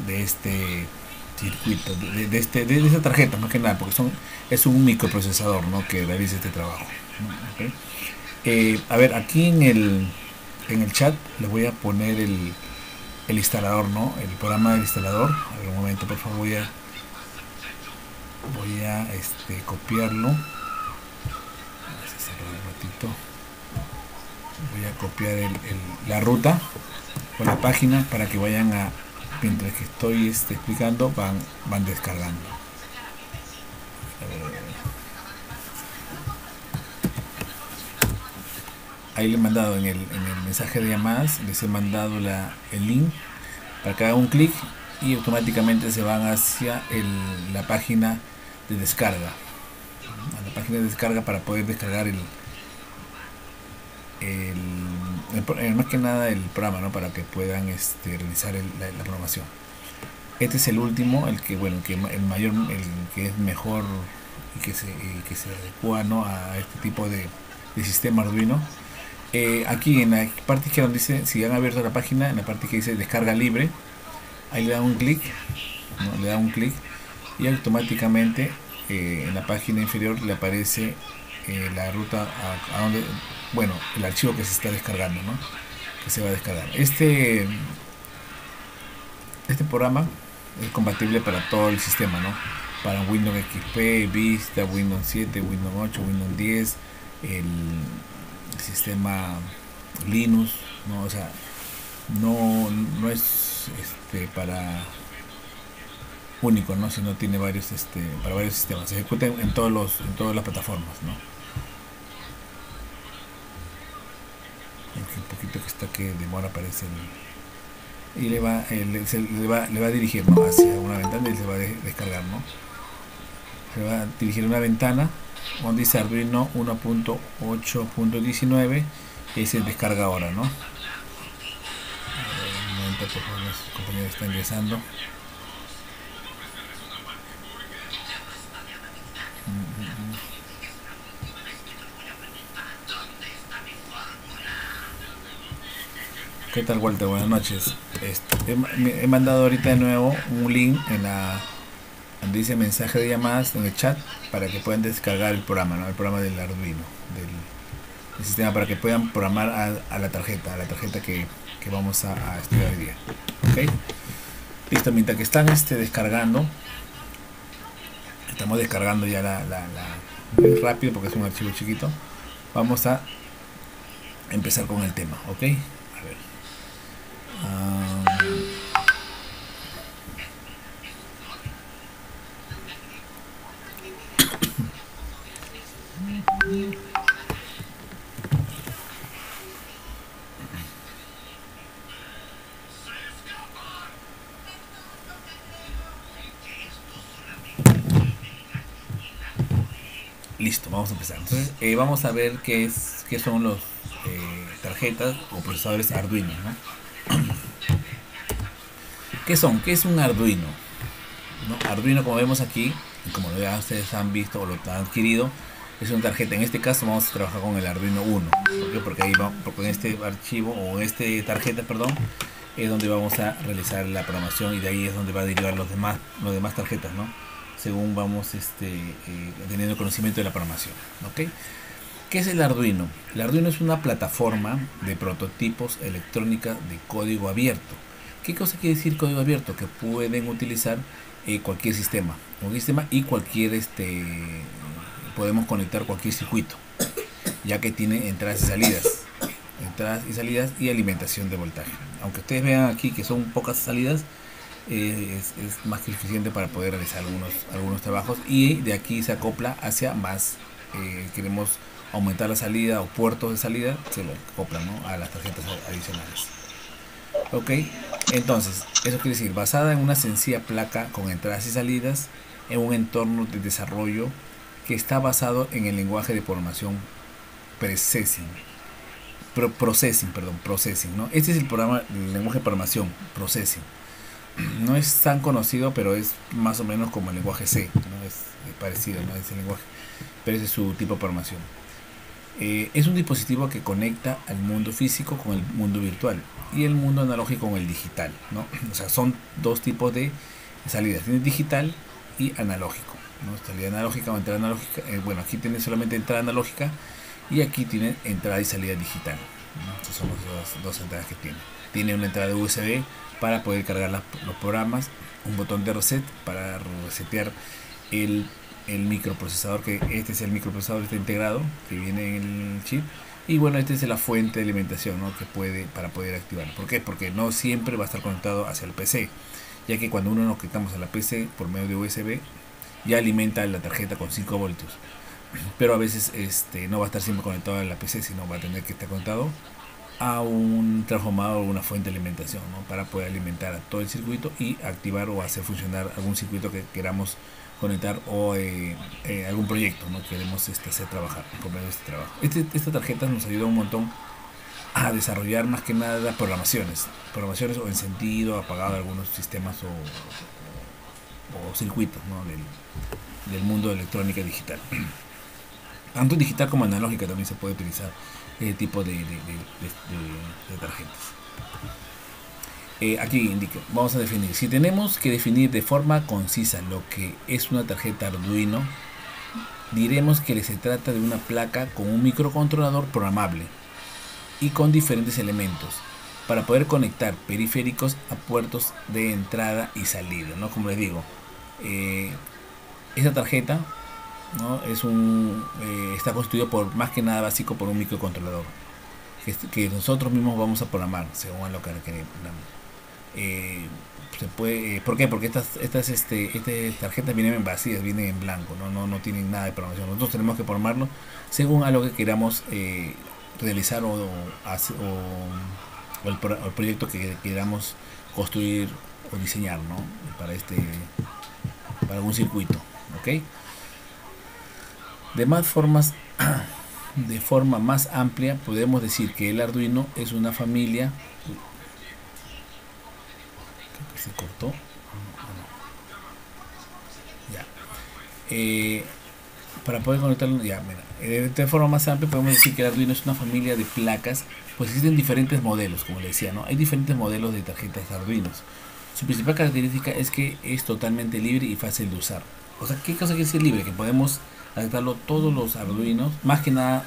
de este circuito, de esta tarjeta, más que nada, porque es un microprocesador, ¿no?, que realiza este trabajo, ¿no? ¿Okay? A ver, aquí en el chat les voy a poner el instalador, ¿no? El programa del instalador. A ver, un momento, por favor, voy a copiarlo. Un ratito. Voy a copiar la ruta o la página para que vayan a, mientras que estoy explicando, van descargando. Ahí le he mandado en el mensaje de llamadas, les he mandado el link para que hagan un clic y automáticamente se van hacia la página de descarga, a la página de descarga para poder descargar más que nada el programa, ¿no?, para que puedan realizar la programación. Este es el último, el que el mayor, el que es mejor y que se adecua, ¿no?, a este tipo de sistema Arduino. Aquí en la parte izquierda dice, si han abierto la página, en la parte que dice descarga libre, ahí le dan un clic, ¿no?, le dan un clic y automáticamente en la página inferior le aparece la ruta a donde, bueno, el archivo que se está descargando, ¿no?, que se va a descargar. Este programa es compatible para todo el sistema, ¿no?, para Windows XP, Vista, Windows 7, Windows 8, Windows 10, el sistema Linux, ¿no? O sea, no es para único, ¿no?, sino tiene varios para varios sistemas. Se ejecuta en todas las plataformas, ¿no? Un poquito que está que demora aparece y le va a dirigir, ¿no?, hacia una ventana y se va a descargar, ¿no? Se va a dirigir una ventana donde dice Arduino 1.8.19 y se descarga ahora, ¿no? Un momento, por favor, los compañeros están ingresando. ¿Qué tal, Walter? Buenas noches. He mandado ahorita de nuevo un link donde dice mensaje de llamadas en el chat para que puedan descargar el programa, ¿no?, el programa del Arduino, del sistema, para que puedan programar a la tarjeta que vamos a estudiar hoy día. ¿Ok? Listo, mientras que están descargando, estamos descargando ya muy rápido porque es un archivo chiquito. Vamos a empezar con el tema, ¿ok? A ver. Listo, vamos a empezar. Entonces, vamos a ver qué son los tarjetas o procesadores Arduino, ¿no? ¿Qué son? ¿Qué es un Arduino? ¿No? Arduino, como vemos aquí, como ya ustedes han visto o lo han adquirido, es una tarjeta. En este caso vamos a trabajar con el Arduino 1. ¿Por qué? Porque ahí porque en este archivo o en esta tarjeta, perdón, es donde vamos a realizar la programación y de ahí es donde va a derivar los demás tarjetas, ¿no?, según vamos teniendo conocimiento de la programación. ¿Ok? ¿Qué es el Arduino? El Arduino es una plataforma de prototipos electrónica de código abierto. ¿Qué cosa quiere decir código abierto? Que pueden utilizar cualquier sistema y cualquier podemos conectar cualquier circuito, ya que tiene entradas y salidas y alimentación de voltaje. Aunque ustedes vean aquí que son pocas salidas, es más que suficiente para poder realizar algunos trabajos, y de aquí se acopla hacia más. Queremos aumentar la salida o puertos de salida, se lo acoplan, ¿no?, a las tarjetas adicionales. Ok, entonces eso quiere decir basada en una sencilla placa con entradas y salidas en un entorno de desarrollo que está basado en el lenguaje de programación processing, ¿no? Este es el lenguaje de programación processing. No es tan conocido, pero es más o menos como el lenguaje C, ¿no? Es parecido, ¿no?, ese lenguaje, pero ese es su tipo de programación. Es un dispositivo que conecta al mundo físico con el mundo virtual y el mundo analógico con el digital, ¿no? O sea, son dos tipos de salidas, tiene digital y analógico, ¿no? Salida analógica o entrada analógica. Bueno, aquí tiene solamente entrada analógica y aquí tiene entrada y salida digital, ¿no? Estas son las dos entradas que tiene. Tiene una entrada de USB para poder cargar los programas, un botón de reset para resetear el microprocesador, que este es el microprocesador, está integrado, que viene en el chip. Y bueno, esta es la fuente de alimentación, ¿no? Que puede, para poder activar. ¿Por qué? Porque no siempre va a estar conectado hacia el PC, ya que cuando uno nos conectamos a la PC por medio de USB, ya alimenta la tarjeta con 5 voltios. Pero a veces no va a estar siempre conectado a la PC, sino va a tener que estar conectado a un transformador o una fuente de alimentación, ¿no? Para poder alimentar a todo el circuito y activar o hacer funcionar algún circuito que queramos conectar o algún proyecto, ¿no? Queremos hacer trabajar por medio de este trabajo. Esta tarjeta nos ayuda un montón a desarrollar más que nada programaciones o encendido, apagado de algunos sistemas o circuitos, ¿no? del mundo de electrónica digital. Tanto digital como analógica también se puede utilizar este tipo de tarjetas. Aquí indica, vamos a definir. Si tenemos que definir de forma concisa lo que es una tarjeta Arduino, diremos que se trata de una placa con un microcontrolador programable y con diferentes elementos para poder conectar periféricos a puertos de entrada y salida, ¿no? Como les digo, esta tarjeta, ¿no? Está constituido por, más que nada básico, por un microcontrolador que nosotros mismos vamos a programar según lo que queremos. Se puede, ¿por qué? Porque estas tarjetas vienen vacías, vienen en blanco, no tienen nada de programación. Nosotros tenemos que programarlo según a lo que queramos realizar o el proyecto que queramos construir o diseñar, ¿no? Para algún circuito, ¿ok? De forma más amplia podemos decir que el Arduino es una familia. Se cortó. Ya. Para poder conectarlo, ya, mira. De forma más amplia podemos decir que el Arduino es una familia de placas, pues existen diferentes modelos, como le decía, ¿no? Hay diferentes modelos de tarjetas Arduinos. Su principal característica es que es totalmente libre y fácil de usar. O sea, ¿qué cosa quiere decir libre? Que podemos adaptarlo todos los Arduinos. Más que nada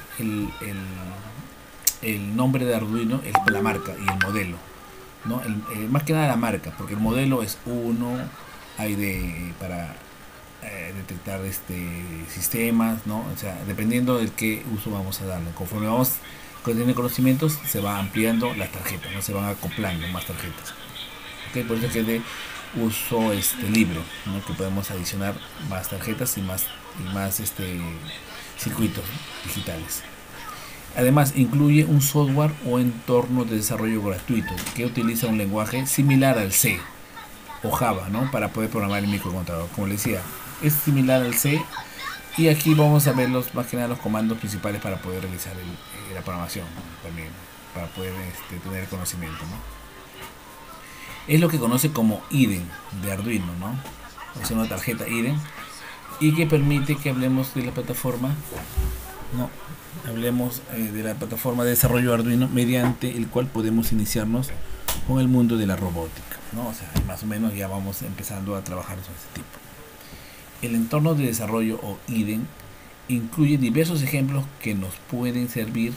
el nombre de Arduino es la marca y el modelo, ¿no? Más que nada la marca, porque el modelo es uno, hay para detectar sistemas, ¿no? O sea, dependiendo del qué uso vamos a darle. Conforme vamos teniendo conocimientos, se va ampliando las tarjetas, ¿no? Se van acoplando más tarjetas. ¿Okay? Por eso que es de uso libre, ¿no? Que podemos adicionar más tarjetas y más circuitos digitales. Además, incluye un software o entorno de desarrollo gratuito que utiliza un lenguaje similar al C o Java, ¿no? Para poder programar el microcontrolador. Como les decía, es similar al C, y aquí vamos a ver más que nada los comandos principales para poder realizar la programación, ¿no? También para poder tener el conocimiento, ¿no? Es lo que conoce como IDE de Arduino, ¿no? Es una tarjeta IDE y que permite que hablemos de la plataforma, ¿no? Hablemos de la plataforma de desarrollo Arduino, mediante el cual podemos iniciarnos con el mundo de la robótica, ¿no? O sea, más o menos ya vamos empezando a trabajar sobre este tipo. El entorno de desarrollo o IDE incluye diversos ejemplos que nos pueden servir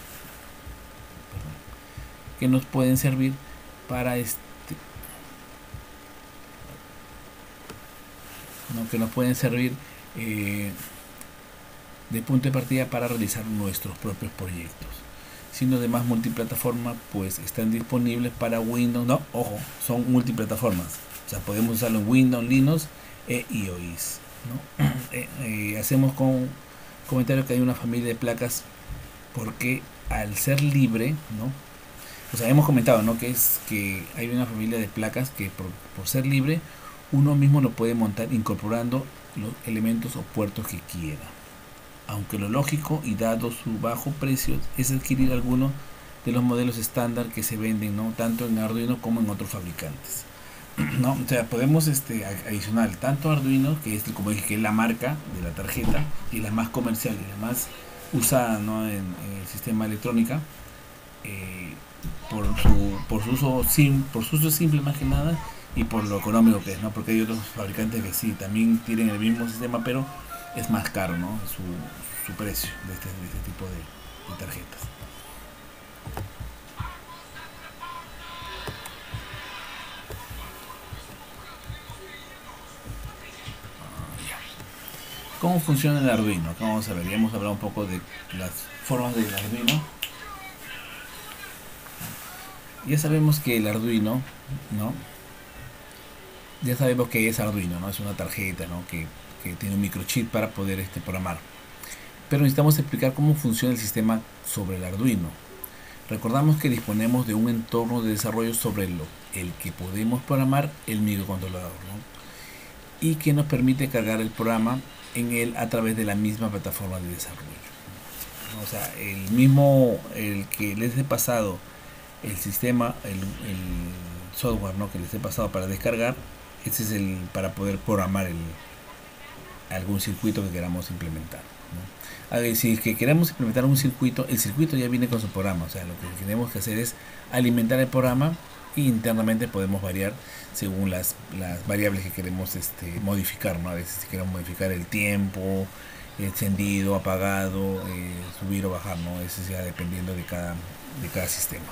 para ¿no? Que nos pueden servir de punto de partida para realizar nuestros propios proyectos. Siendo además multiplataforma, pues están disponibles para Windows, no, ojo, son multiplataformas, o sea, podemos usarlo en Windows, Linux e iOS, ¿no? Hacemos con comentario que hay una familia de placas porque al ser libre, ¿no? O sea, hemos comentado, ¿no? Que hay una familia de placas que por ser libre uno mismo lo puede montar incorporando los elementos o puertos que quiera. Aunque lo lógico y dado su bajo precio es adquirir algunos de los modelos estándar que se venden, ¿no? Tanto en Arduino como en otros fabricantes, ¿no? O sea, podemos adicionar tanto Arduino, que es como dije, que es la marca de la tarjeta y la más comercial y la más usada, ¿no?, en el sistema electrónica, eh, por su uso por su uso simple más que nada, y por lo económico que es, ¿no? Porque hay otros fabricantes que sí, también tienen el mismo sistema, pero es más caro, ¿no?, su precio de este tipo de tarjetas. ¿Cómo funciona el Arduino? Acá vamos a ver, ya hemos hablado un poco de las formas del Arduino. Ya sabemos que el Arduino, ¿no? Ya sabemos que es Arduino, ¿no? Es una tarjeta, ¿no?, que tiene un microchip para poder programar. Pero necesitamos explicar cómo funciona el sistema sobre el Arduino. Recordamos que disponemos de un entorno de desarrollo sobre el que podemos programar el microcontrolador, ¿no?, y que nos permite cargar el programa en él a través de la misma plataforma de desarrollo. O sea, el que les he pasado el sistema, el software, ¿no?, que les he pasado para descargar, este es el para poder programar algún circuito que queramos implementar, ¿no? A ver, si es que queremos implementar un circuito, el circuito ya viene con su programa. O sea, lo que tenemos que hacer es alimentar el programa, y internamente podemos variar según las variables que queremos modificar, ¿no? A veces si queremos modificar el tiempo, encendido, apagado, subir o bajar, ¿no? Eso ya dependiendo de cada sistema.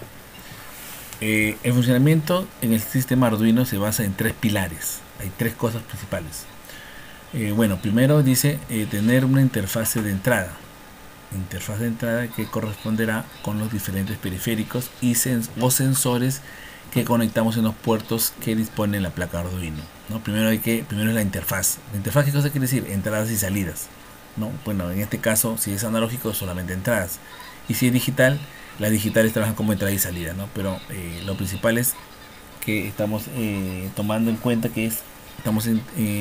El funcionamiento en el sistema Arduino se basa en tres pilares. Hay tres cosas principales. Bueno, primero dice tener una interfase de entrada. Interfaz de entrada que corresponderá con los diferentes periféricos o sensores que conectamos en los puertos que dispone la placa Arduino, ¿no? Primero es la interfaz. ¿La interfaz qué cosa quiere decir? Entradas y salidas, ¿no? Bueno, en este caso, si es analógico, solamente entradas. Y si es digital, las digitales trabajan como entrada y salida, ¿no? Pero lo principal es que estamos tomando en cuenta que estamos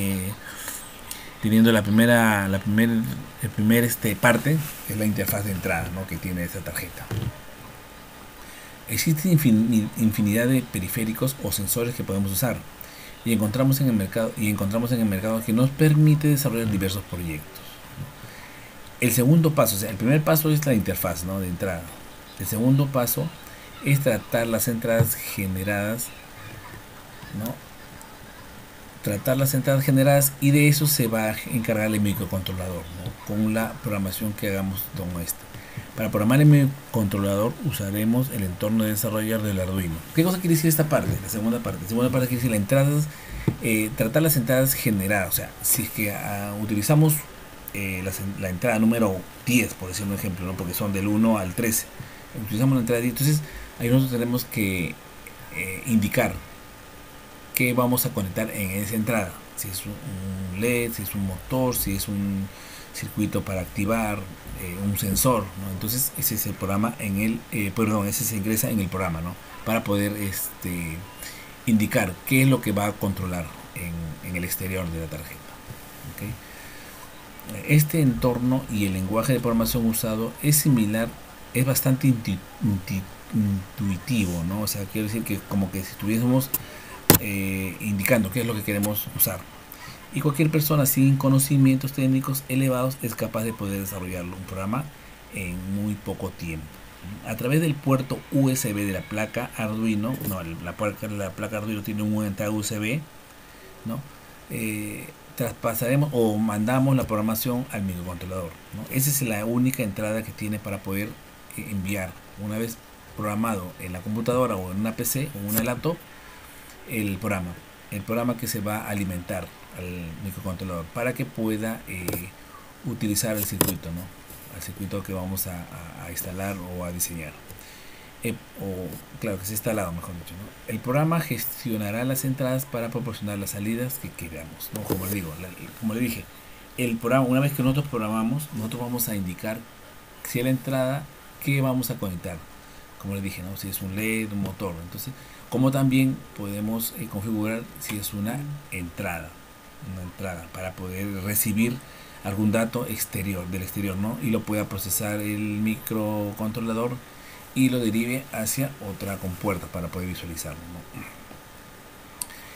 teniendo la primera parte, que es la interfaz de entrada, ¿no?, que tiene esta tarjeta. Existen infinidad de periféricos o sensores que podemos usar, y encontramos en el mercado que nos permite desarrollar diversos proyectos. El segundo paso, o sea, el primer paso es la interfaz, ¿no?, de entrada. El segundo paso es tratar las entradas generadas, ¿no? Y de eso se va a encargar el microcontrolador, ¿no?, con la programación que hagamos con este. Para programar el microcontrolador usaremos el entorno de desarrollo del Arduino. ¿Qué cosa quiere decir esta parte? La segunda parte quiere decir tratar las entradas generadas. O sea, si es que utilizamos la entrada número 10, por decir un ejemplo, ¿no?, porque son del 1 al 13. Utilizamos la entrada 10, entonces ahí nosotros tenemos que indicar qué vamos a conectar en esa entrada. Si es un LED, si es un motor, si es un circuito para activar, un sensor, ¿no? Entonces ese es el programa ese se ingresa en el programa, ¿no?, para poder indicar qué es lo que va a controlar en el exterior de la tarjeta. ¿Okay? Este entorno y el lenguaje de programación usado es similar, es bastante intuitivo, ¿no? O sea, quiero decir que como que si estuviésemos indicando qué es lo que queremos usar. Y cualquier persona sin conocimientos técnicos elevados es capaz de poder desarrollarlo, un programa, en muy poco tiempo. A través del puerto USB de la placa Arduino, la placa Arduino tiene un entrada USB, ¿no? Traspasaremos o mandamos la programación al microcontrolador, ¿no? Esa es la única entrada que tiene para poder enviar, una vez programado en la computadora o en una PC o en una laptop, el programa que se va a alimentar al microcontrolador para que pueda utilizar el circuito, ¿no?, al circuito que vamos a instalar o a diseñar, claro, que se ha instalado, mejor dicho, ¿no? El programa gestionará las entradas para proporcionar las salidas que queramos, ¿no? Como le dije, el programa, una vez que nosotros programamos, nosotros vamos a indicar si es la entrada, qué vamos a conectar, como les dije, ¿no?, si es un LED, un motor. Entonces, como también podemos configurar si es una entrada para poder recibir algún dato del exterior, ¿no?, y lo pueda procesar el microcontrolador y lo derive hacia otra compuerta para poder visualizarlo, ¿no?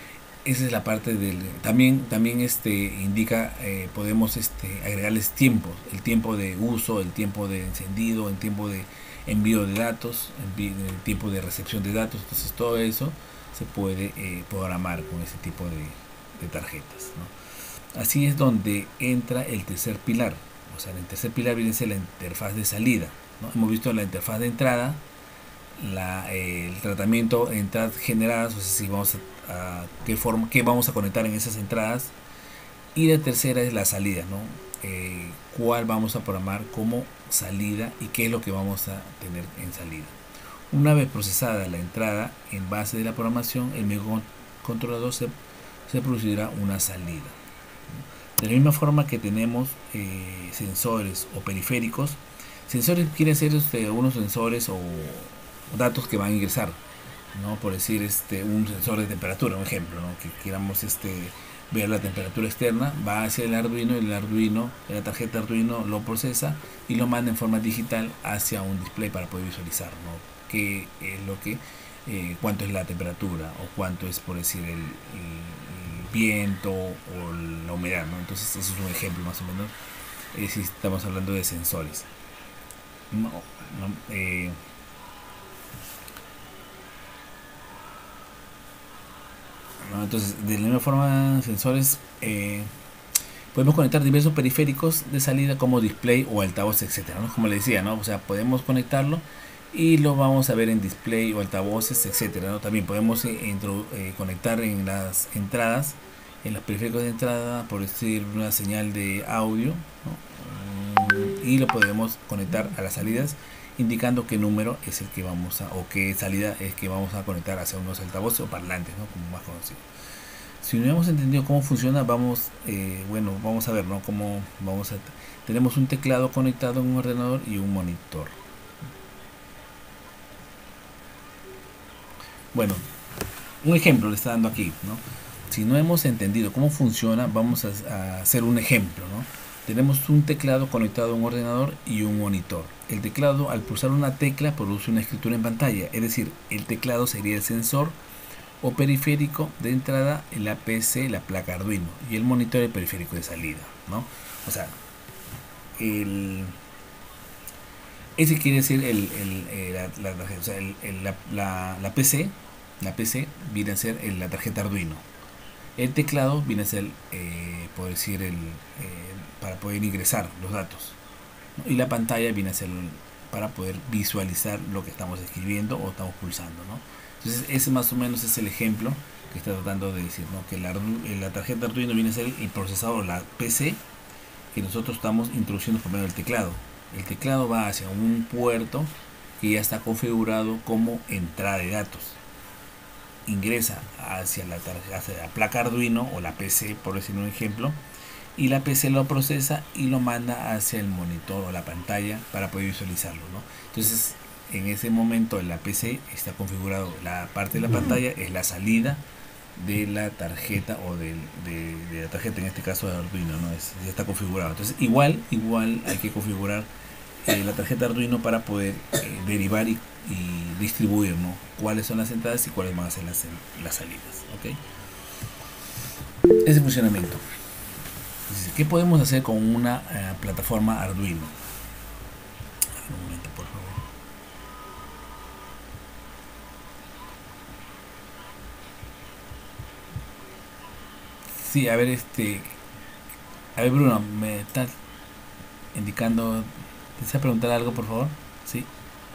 esa es la parte del... También indica, podemos agregarles tiempos, el tiempo de uso, el tiempo de encendido, el tiempo de envío de datos, el tiempo de recepción de datos. Entonces todo eso se puede programar con ese tipo de tarjetas, ¿no? Así es donde entra el tercer pilar. O sea, el tercer pilar viene a ser la interfaz de salida, ¿no? Hemos visto la interfaz de entrada, el tratamiento de entradas generadas, o sea, si vamos qué vamos a conectar en esas entradas. Y la tercera es la salida, ¿no? Cuál vamos a programar como salida y qué es lo que vamos a tener en salida. Una vez procesada la entrada en base de la programación, el microcontrolador se producirá una salida. De la misma forma que tenemos sensores o periféricos, sensores quiere decir unos sensores o datos que van a ingresar, ¿no? Por decir un sensor de temperatura, un ejemplo, ¿no? Que queramos ver la temperatura externa, va hacia el Arduino, la tarjeta Arduino lo procesa y lo manda en forma digital hacia un display para poder visualizar, ¿no? Qué es lo que, cuánto es la temperatura o cuánto es, por decir, el viento o la humedad, ¿no? Entonces eso es un ejemplo más o menos, si estamos hablando de sensores. No, no, ¿no? Entonces, de la misma forma, sensores, podemos conectar diversos periféricos de salida como display o altavoz, etcétera, ¿no? Como le decía, ¿no? O sea, podemos conectarlo y lo vamos a ver en display o altavoces, etcétera, ¿no? También podemos conectar en las entradas, en los periféricos de entrada, por decir una señal de audio, ¿no? Y lo podemos conectar a las salidas, indicando qué número es el que vamos a, o qué salida es que vamos a conectar hacia unos altavoces o parlantes, ¿no? Como más conocido. Si no hemos entendido cómo funciona, vamos a ver, ¿no? Tenemos un teclado conectado en un ordenador y un monitor. Bueno, un ejemplo le está dando aquí, ¿no? Si no hemos entendido cómo funciona, vamos a hacer un ejemplo, ¿no? Tenemos un teclado conectado a un ordenador y un monitor. El teclado, al pulsar una tecla, produce una escritura en pantalla, es decir, el teclado sería el sensor o periférico de entrada, en la PC, la placa Arduino, y el monitor, el periférico de salida, ¿no? O sea, ese quiere decir la tarjeta, o sea, la PC viene a ser la tarjeta Arduino. El teclado viene a ser, por decir, para poder ingresar los datos, ¿no? Y la pantalla viene a ser para poder visualizar lo que estamos escribiendo o estamos pulsando, ¿no? Entonces ese más o menos es el ejemplo que está tratando de decir, ¿no? Que la tarjeta Arduino viene a ser el procesador, la PC, que nosotros estamos introduciendo por medio del teclado. El teclado va hacia un puerto que ya está configurado como entrada de datos. Ingresa hacia la placa Arduino o la PC, por decir un ejemplo, y la PC lo procesa y lo manda hacia el monitor o la pantalla para poder visualizarlo, ¿no? Entonces, en ese momento en la PC está configurado, la parte de la pantalla es la salida de la tarjeta o de la tarjeta, en este caso de Arduino, ¿no? Ya está configurado. Entonces, igual hay que configurar la tarjeta Arduino para poder derivar y distribuir, ¿no? Cuáles son las entradas y cuáles van a ser las salidas, ¿ok? Ese funcionamiento. Entonces, ¿qué podemos hacer con una plataforma Arduino? Un momento, por favor. Sí, a ver, Bruno, me está indicando, ¿desea preguntar algo, por favor? Sí.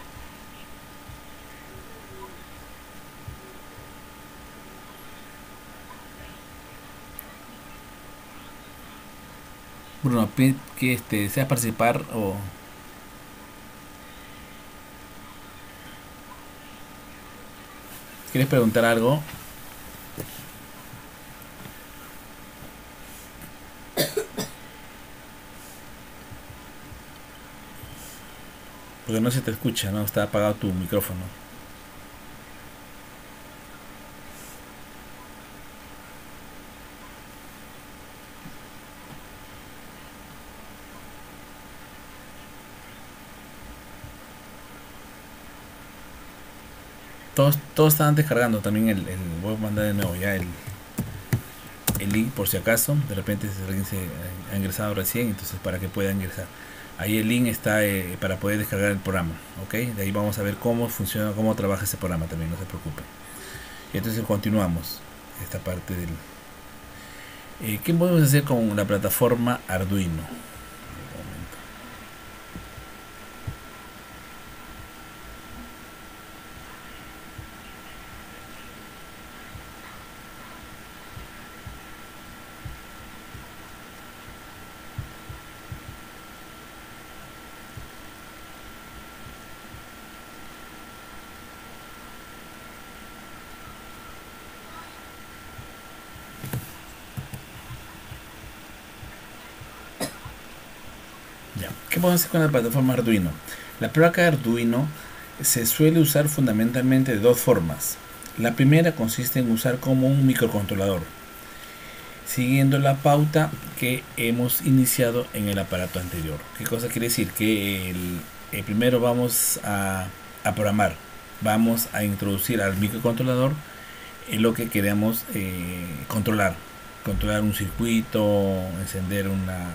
Bruno, que deseas participar o quieres preguntar algo. Porque no se te escucha, ¿no? Está apagado tu micrófono. Todos estaban descargando también voy a mandar de nuevo ya el link por si acaso, de repente si alguien se ha ingresado recién, entonces para que pueda ingresar. Ahí el link está para poder descargar el programa, ¿ok? De ahí vamos a ver cómo funciona, cómo trabaja ese programa también, no se preocupen. Y entonces continuamos esta parte del... ¿qué podemos hacer con la plataforma Arduino? Ya. ¿Qué podemos hacer con la plataforma Arduino? La placa Arduino se suele usar fundamentalmente de dos formas. La primera consiste en usar como un microcontrolador, siguiendo la pauta que hemos iniciado en el aparato anterior. ¿Qué cosa quiere decir? Que primero vamos a programar, vamos a introducir al microcontrolador en lo que queremos controlar un circuito, encender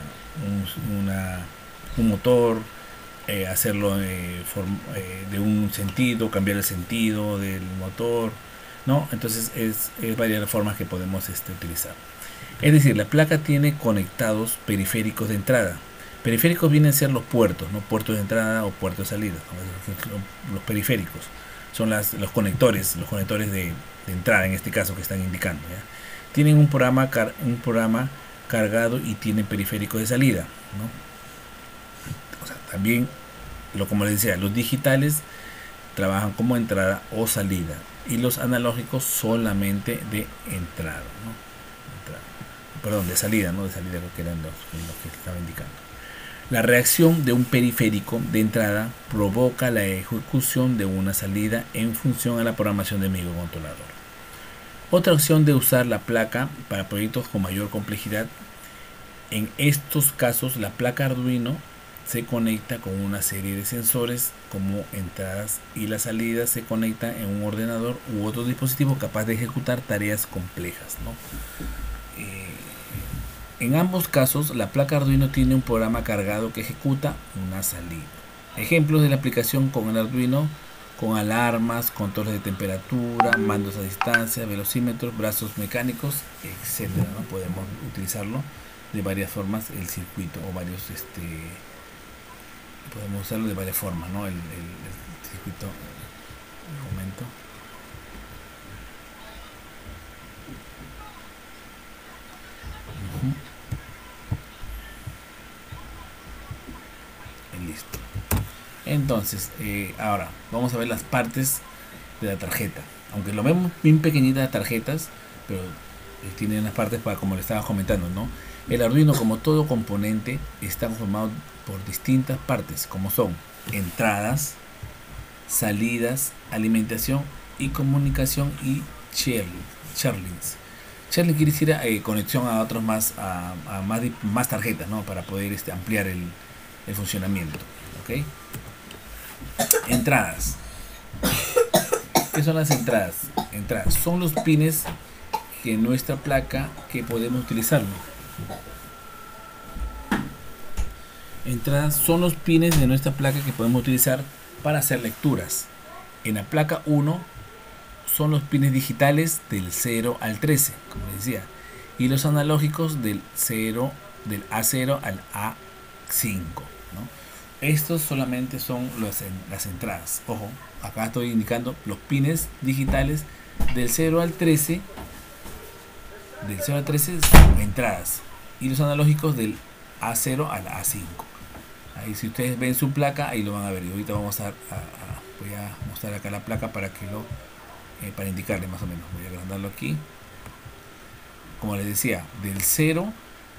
un motor, hacerlo de un sentido, cambiar el sentido del motor, ¿no? Entonces es varias formas que podemos utilizar. Es decir, la placa tiene conectados periféricos de entrada. Periféricos vienen a ser los puertos, ¿no? Puertos de entrada o puertos de salida. Los periféricos son los conectores de entrada, en este caso, que están indicando, ¿ya? Tienen un programa cargado y tienen periféricos de salida, ¿no? O sea, también, como les decía, los digitales trabajan como entrada o salida y los analógicos solamente de entrada, ¿no? Perdón, de salida, ¿no? De salida, lo que eran los que estaba indicando. La reacción de un periférico de entrada provoca la ejecución de una salida en función a la programación del microcontrolador. Otra opción de usar la placa para proyectos con mayor complejidad. En estos casos, la placa Arduino se conecta con una serie de sensores como entradas y las salidas se conectan en un ordenador u otro dispositivo capaz de ejecutar tareas complejas, ¿no? En ambos casos, la placa Arduino tiene un programa cargado que ejecuta una salida. Ejemplos de la aplicación con el Arduino: con alarmas, controles de temperatura, mandos a distancia, velocímetros, brazos mecánicos, etcétera, ¿no? Podemos utilizarlo de varias formas, el circuito, o varios, podemos usarlo de varias formas, ¿no? El circuito, un momento. Listo. Entonces, ahora vamos a ver las partes de la tarjeta. Aunque lo vemos bien pequeñita las tarjetas, pero tiene unas partes para, como le estaba comentando, ¿no? El Arduino, como todo componente, está conformado por distintas partes, como son entradas, salidas, alimentación y comunicación y Sherlings. Sherling quiere decir conexión a otros más tarjetas, ¿no? Para poder ampliar el funcionamiento, ¿ok? Entradas. ¿Qué son las entradas? Entradas son los pines que en nuestra placa que podemos utilizarlo. Entradas son los pines de nuestra placa que podemos utilizar para hacer lecturas. En la placa 1 son los pines digitales del 0 al 13, como les decía, y los analógicos del A0 al A5, ¿no? Estos solamente son las entradas. Ojo, acá estoy indicando los pines digitales del 0 al 13. Del 0 al 13 son entradas. Y los analógicos del A0 al A5. Ahí, si ustedes ven su placa, ahí lo van a ver. Y ahorita vamos voy a mostrar acá la placa para que para indicarle más o menos. Voy a agrandarlo aquí. Como les decía, del 0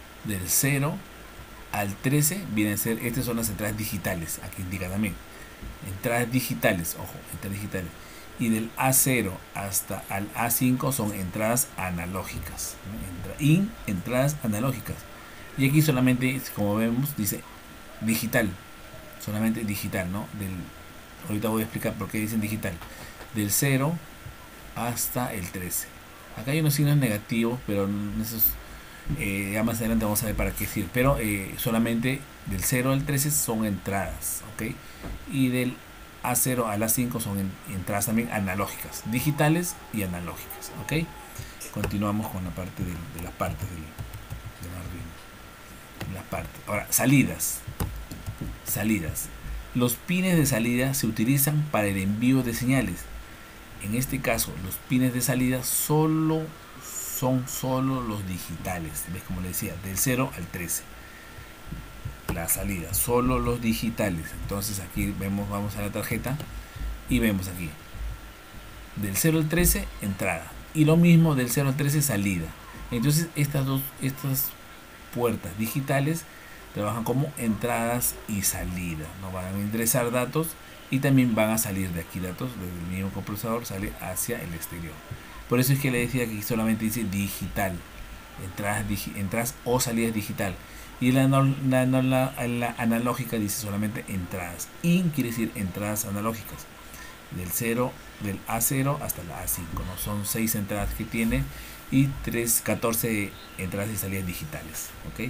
al 13 vienen a ser, estas son las entradas digitales, aquí indica también, entradas digitales, ojo, entradas digitales, y del A0 hasta al A5 son entradas analógicas, ¿no? Entradas analógicas, y aquí solamente, como vemos, dice digital, solamente digital, ¿no? Ahorita voy a explicar por qué dicen digital, del 0 hasta el 13, Acá hay unos signos negativos, pero esos, ya más adelante vamos a ver para qué sirve. Pero solamente del 0 al 13 son entradas, ¿ok? Y del A0 al A5 son entradas también analógicas, digitales y analógicas, ¿ok? Continuamos con la parte de las partes del Arduino. Las partes. Ahora, salidas. Salidas. Los pines de salida se utilizan para el envío de señales. En este caso, los pines de salida son solo los digitales. ¿Ves? Como le decía, del 0 al 13. La salida, solo los digitales. Entonces aquí vemos, vamos a la tarjeta y vemos aquí. Del 0 al 13, entrada. Y lo mismo del 0 al 13, salida. Entonces estas puertas digitales trabajan como entradas y salidas, no van a ingresar datos y también van a salir de aquí datos desde el mismo comprocesador, sale hacia el exterior. Por eso es que le decía que aquí solamente dice digital, entradas o salidas digital, y la analógica dice solamente entradas. In quiere decir entradas analógicas del A0 hasta la A5, ¿no? Son 6 entradas que tiene y 14 entradas y salidas digitales, ¿ok?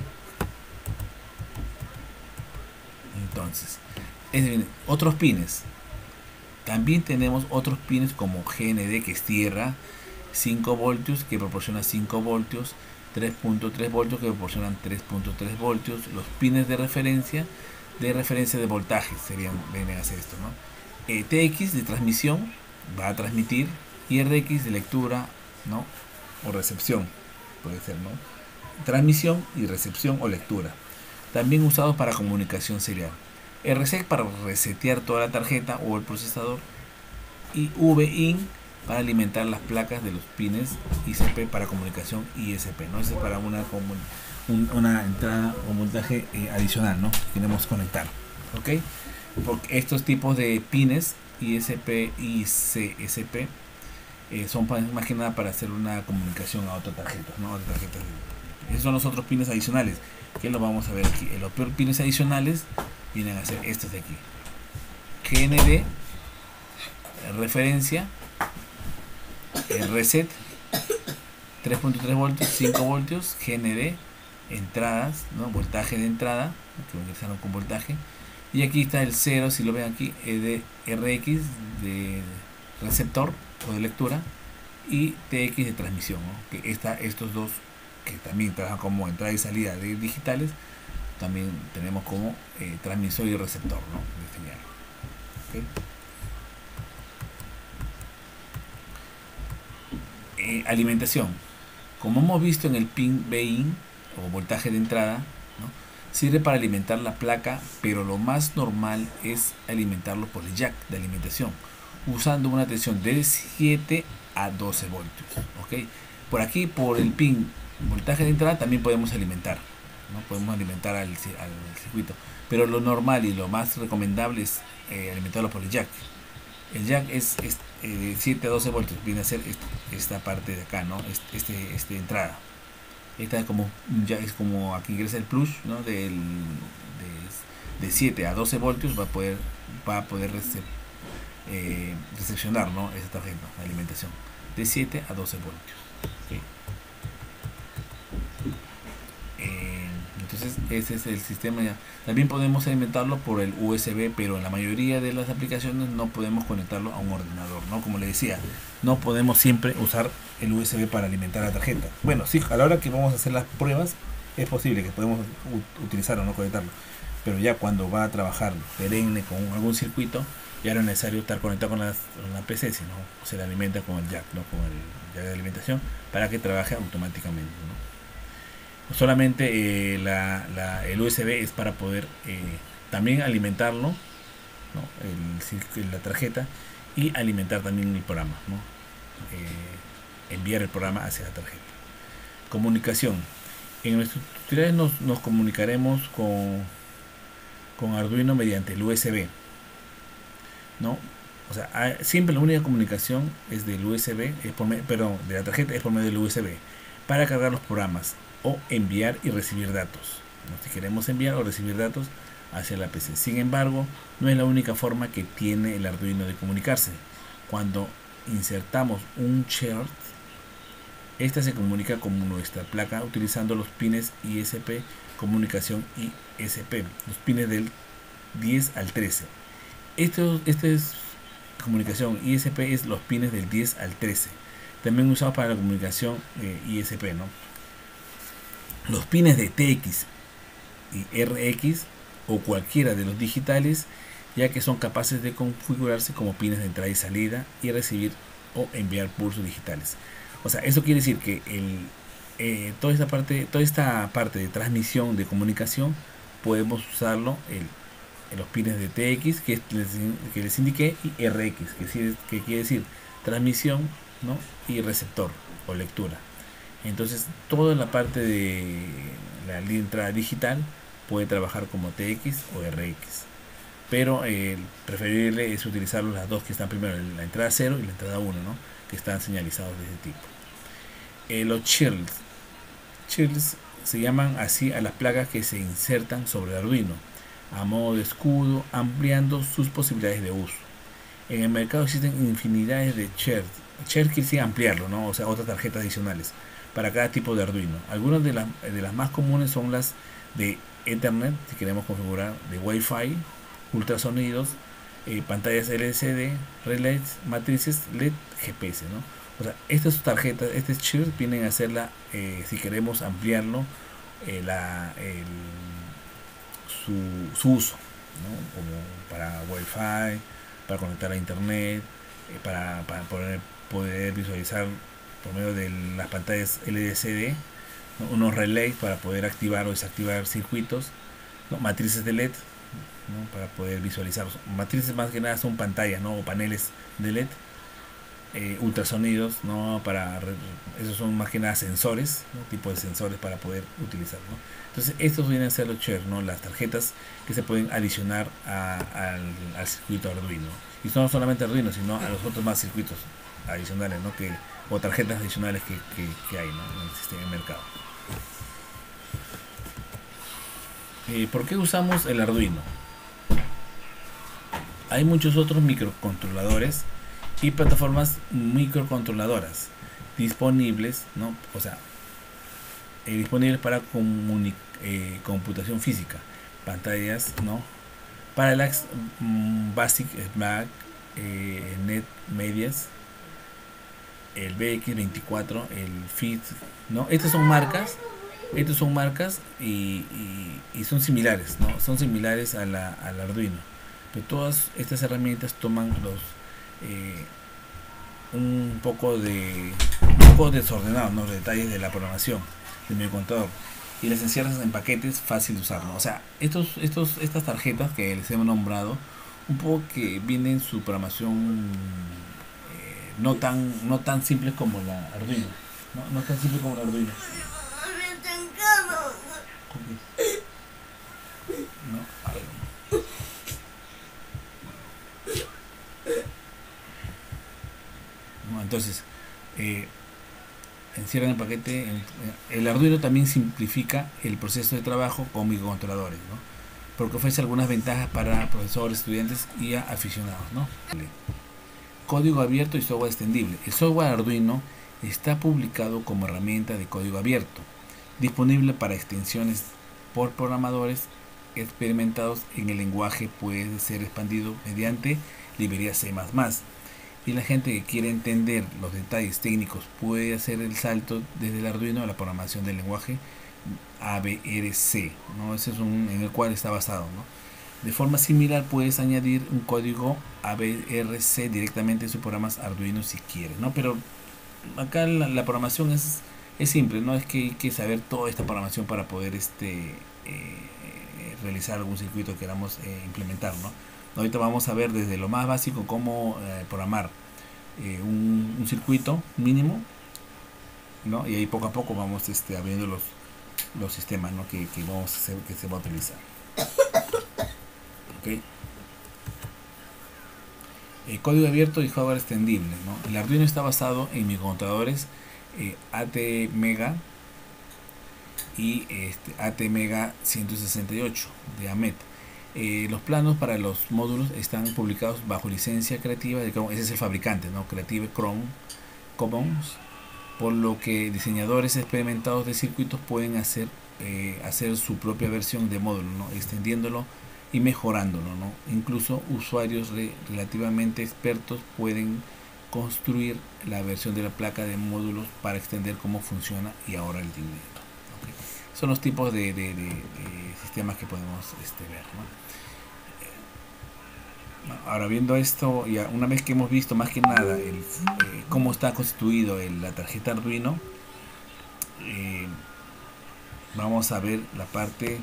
Entonces, otros pines. También tenemos otros pines como GND, que es tierra, 5 voltios que proporciona 5 voltios, 3.3 voltios que proporcionan 3.3 voltios. Los pines de referencia de voltaje vienen a hacer esto, ¿no? TX de transmisión va a transmitir, y RX de lectura, ¿no? O recepción, puede ser, ¿no? Transmisión y recepción o lectura. También usados para comunicación serial. RSET para resetear toda la tarjeta o el procesador, y VIN para alimentar las placas de los pines ICP para comunicación ISP, ¿no? Eso es para una entrada o voltaje adicional, ¿no? Queremos conectar, ¿ok? Porque estos tipos de pines ISP y CSP son más que nada para hacer una comunicación a otra tarjeta, ¿no? Esos son los otros pines adicionales que lo vamos a ver aquí. Los pines adicionales vienen a ser estos de aquí: GND, referencia, reset, 3.3 voltios, 5 voltios, GND, entradas, ¿no? Voltaje de entrada, que ingresaron con voltaje. Y aquí está el 0, si lo ven aquí, de RX de receptor o de lectura, y TX de transmisión, ¿no? Que estos dos que también trabajan como entrada y salida de digitales, también tenemos como transmisor y receptor, ¿no? De señal. ¿Okay? Alimentación. Como hemos visto en el pin BIN o voltaje de entrada, ¿no? Sirve para alimentar la placa, pero lo más normal es alimentarlo por el jack de alimentación, usando una tensión de 7 a 12 voltios. ¿Okay? Por aquí, por el pin voltaje de entrada, también podemos alimentar, ¿no? Podemos alimentar al circuito, pero lo normal y lo más recomendable es alimentarlo por el jack. El jack es 7 a 12 voltios, viene a ser esta parte de acá, ¿no? Esta entrada. Esta es como, ya es como aquí ingresa el plus, ¿no? De 7 a 12 voltios va a poder recepcionar, ¿no? Esa tarjeta de alimentación de 7 a 12 voltios. ¿Okay? Entonces ese es el sistema. Ya también podemos alimentarlo por el USB, pero en la mayoría de las aplicaciones no podemos conectarlo a un ordenador, ¿no? Como le decía, no podemos siempre usar el USB para alimentar la tarjeta. Bueno, sí, a la hora que vamos a hacer las pruebas es posible que podemos utilizarlo, no conectarlo, pero ya cuando va a trabajar perenne con algún circuito, ya no es necesario estar conectado con la PC, sino se le alimenta con el jack, ¿no? Con el jack de alimentación, para que trabaje automáticamente, ¿no? Solamente el USB es para poder también alimentarlo, ¿no? La tarjeta, y alimentar también el programa, ¿no? Enviar el programa hacia la tarjeta. Comunicación. En nuestros tutoriales nos comunicaremos con Arduino mediante el USB, ¿no? O sea, siempre la única comunicación es del USB, de la tarjeta, es por medio del USB para cargar los programas o enviar y recibir datos, ¿no? Si queremos enviar o recibir datos hacia la PC. Sin embargo, no es la única forma que tiene el Arduino de comunicarse. Cuando insertamos un share Esta se comunica con nuestra placa utilizando los pines ISP, comunicación ISP, los pines del 10 al 13. Esta es comunicación ISP, es los pines del 10 al 13. También usados para la comunicación ISP, ¿no? Los pines de TX y RX o cualquiera de los digitales, ya que son capaces de configurarse como pines de entrada y salida y recibir o enviar pulsos digitales. O sea, eso quiere decir que toda esta parte de transmisión de comunicación podemos usarlo en los pines de TX que les indiqué y RX que quiere decir transmisión, ¿no? Y receptor o lectura. Entonces toda la parte de la entrada digital puede trabajar como TX o RX, pero preferible es utilizar las dos que están primero, la entrada 0 y la entrada 1, ¿no? Que están señalizados de ese tipo. Los shields se llaman así a las placas que se insertan sobre el Arduino a modo de escudo, ampliando sus posibilidades de uso. En el mercado existen infinidades de shares. Share quiere decir ampliarlo, ¿no? O sea, otras tarjetas adicionales para cada tipo de Arduino. Algunas de las más comunes son las de Ethernet, si queremos configurar, de Wi-Fi, ultrasonidos, pantallas LCD, relays, matrices LED, GPS, ¿no? O sea, estas tarjetas, este chip vienen a hacerla, si queremos ampliarlo, su uso, ¿no? Como para Wi-Fi, para conectar a internet, para poder visualizar por medio de las pantallas LCD, ¿no? Unos relays para poder activar o desactivar circuitos, ¿no? Matrices de LED, ¿no? Para poder visualizar. Matrices más que nada son pantallas, ¿no? O paneles de LED. Ultrasonidos, ¿no? Esos son más que nada sensores, ¿no? Tipo de sensores para poder utilizar, ¿no? Entonces estos vienen a ser los shares, ¿no? Las tarjetas que se pueden adicionar al circuito Arduino, y no solamente Arduino, sino a los otros más circuitos adicionales, ¿no? O tarjetas adicionales que hay, ¿no? En el sistema de mercado. ¿Por qué usamos el Arduino? Hay muchos otros microcontroladores y plataformas microcontroladoras disponibles, ¿no? O sea, disponibles para computación física, pantallas, ¿no? Parallax, Basic, Smart, Net Medias, el BX24, el FIT, ¿no? Estas son marcas y son similares, ¿no? Son similares al Arduino, pero todas estas herramientas toman un poco desordenados, ¿no? Los detalles de la programación del microcontrolador y las encierran en paquetes fácil de usar, ¿no? O sea, estas tarjetas que les hemos nombrado, un poco que vienen su programación no tan simple como la Arduino, no tan simple como la Arduino. ¿No? Entonces, encierran el paquete. El Arduino también simplifica el proceso de trabajo con microcontroladores, ¿no? Porque ofrece algunas ventajas para profesores, estudiantes y aficionados, ¿no? Código abierto y software extendible. El software Arduino está publicado como herramienta de código abierto, disponible para extensiones por programadores experimentados en el lenguaje. Puede ser expandido mediante librerías C++. Y la gente que quiere entender los detalles técnicos puede hacer el salto desde el Arduino a la programación del lenguaje ABRC, ¿no? Ese es en el cual está basado, ¿no? De forma similar puedes añadir un código ABRC directamente en sus programas Arduino si quieres, ¿no? Pero acá la programación es simple, no es que hay que saber toda esta programación para poder realizar algún circuito que queramos implementar, ¿no? Ahorita vamos a ver desde lo más básico cómo programar un circuito mínimo, ¿no? Y ahí poco a poco vamos abriendo los sistemas, ¿no? que vamos a hacer, que se va a utilizar. ¿Okay? Código abierto y hardware extendible, ¿no? El Arduino está basado en microcontroladores ATmega y ATmega 168 de AMET. Los planos para los módulos están publicados bajo licencia creativa de Chrome. Ese es el fabricante, ¿no? Creative Chrome Commons por lo que diseñadores experimentados de circuitos pueden hacer su propia versión de módulo, ¿no? Extendiéndolo y mejorándolo, ¿no? Incluso usuarios relativamente expertos pueden construir la versión de la placa de módulos para extender cómo funciona y ahorrar el dinero. ¿Okay? Son los tipos de sistemas que podemos ver, ¿no? Ahora, viendo esto, ya una vez que hemos visto más que nada cómo está constituido la tarjeta Arduino, eh, vamos a ver la parte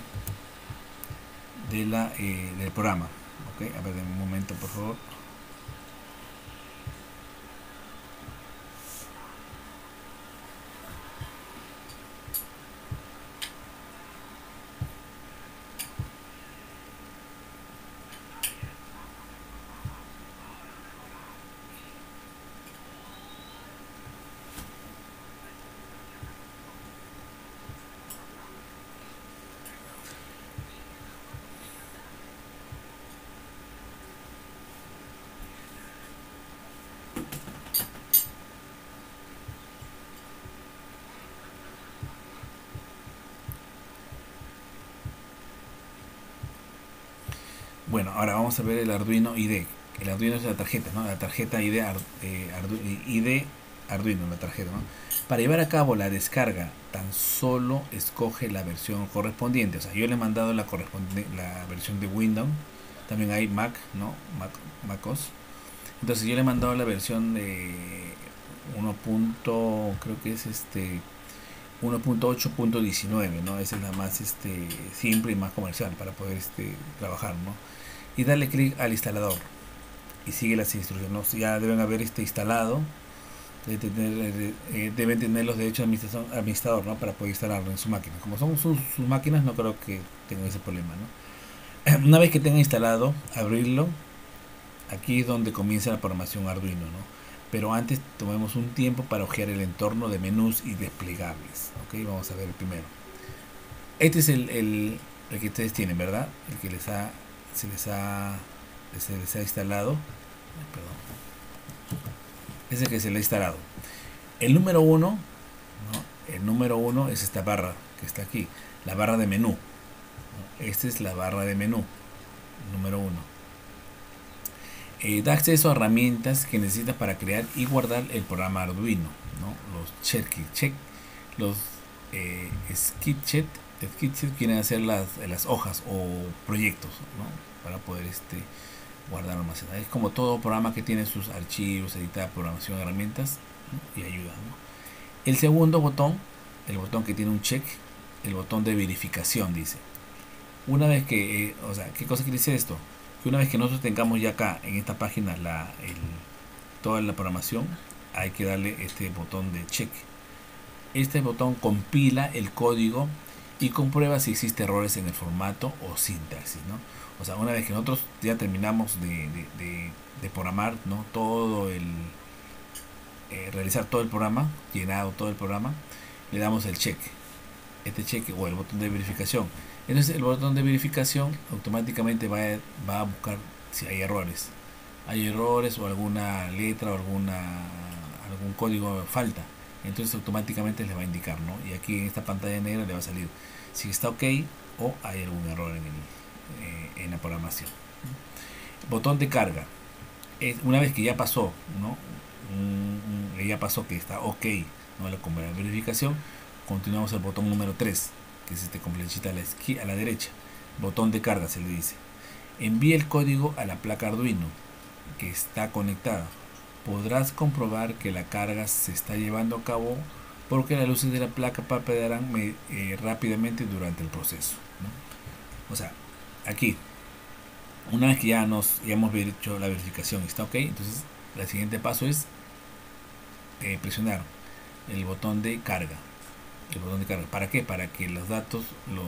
del programa. ¿Okay? A ver, un momento, por favor. Bueno, ahora vamos a ver el Arduino ID. El Arduino es la tarjeta, ¿no? La tarjeta ID, ID Arduino, la tarjeta, ¿no? Para llevar a cabo la descarga, tan solo escoge la versión correspondiente. O sea, yo le he mandado la versión de Windows. También hay Mac, ¿no? MacOS. Entonces yo le he mandado la versión de 1. Creo que es 1.8.19, ¿no? Esa es la más simple y más comercial para poder trabajar, ¿no? Y darle clic al instalador y sigue las instrucciones, ¿no? Ya deben haber instalado, deben tener los derechos de administrador, ¿no? Para poder instalarlo en su máquina. Como son sus máquinas, no creo que tengan ese problema, ¿no? Una vez que tenga instalado, abrirlo. Aquí es donde comienza la programación Arduino, ¿no? Pero antes tomemos un tiempo para ojear el entorno de menús y desplegables. ¿Ok? Vamos a ver el primero. Este es el que ustedes tienen, ¿verdad? El que se les ha instalado. Perdón. Es el que se le ha instalado. El número 1, ¿no? El número 1 es esta barra que está aquí. La barra de menú, ¿no? Esta es la barra de menú. Número 1. Da acceso a herramientas que necesitas para crear y guardar el programa Arduino, ¿no? Los los sketches quieren hacer las hojas o proyectos, ¿no? Para poder guardar, almacenar. Es como todo programa que tiene sus archivos, editar, programación, herramientas, ¿no? Y ayuda, ¿no? El segundo botón, el botón que tiene un check, el botón de verificación, dice. Una vez que, o sea, ¿qué cosa quiere decir esto? Que una vez que nosotros tengamos ya acá en esta página toda la programación, hay que darle este botón de check. Este botón compila el código y comprueba si existe errores en el formato o sintaxis, ¿no? O sea, una vez que nosotros ya terminamos de programar, ¿no? Realizar todo el programa, llenado todo el programa, le damos el check, este check o el botón de verificación. Entonces el botón de verificación automáticamente va a buscar si hay errores. Hay errores o alguna letra o algún código falta. Entonces automáticamente les va a indicar, ¿no? Y aquí en esta pantalla negra le va a salir si está ok o hay algún error en la programación. Botón de carga. Una vez que ya pasó, ¿no? Ya pasó que está ok, ¿no? La verificación, continuamos el botón número 3, que es con flechita a la derecha. Botón de carga se le dice. Envía el código a la placa Arduino que está conectada. Podrás comprobar que la carga se está llevando a cabo porque las luces de la placa parpadearán rápidamente durante el proceso, ¿no? O sea, aquí, una vez que ya hemos hecho la verificación, está ok, entonces el siguiente paso es presionar el botón de carga. ¿Para qué? Para que los datos,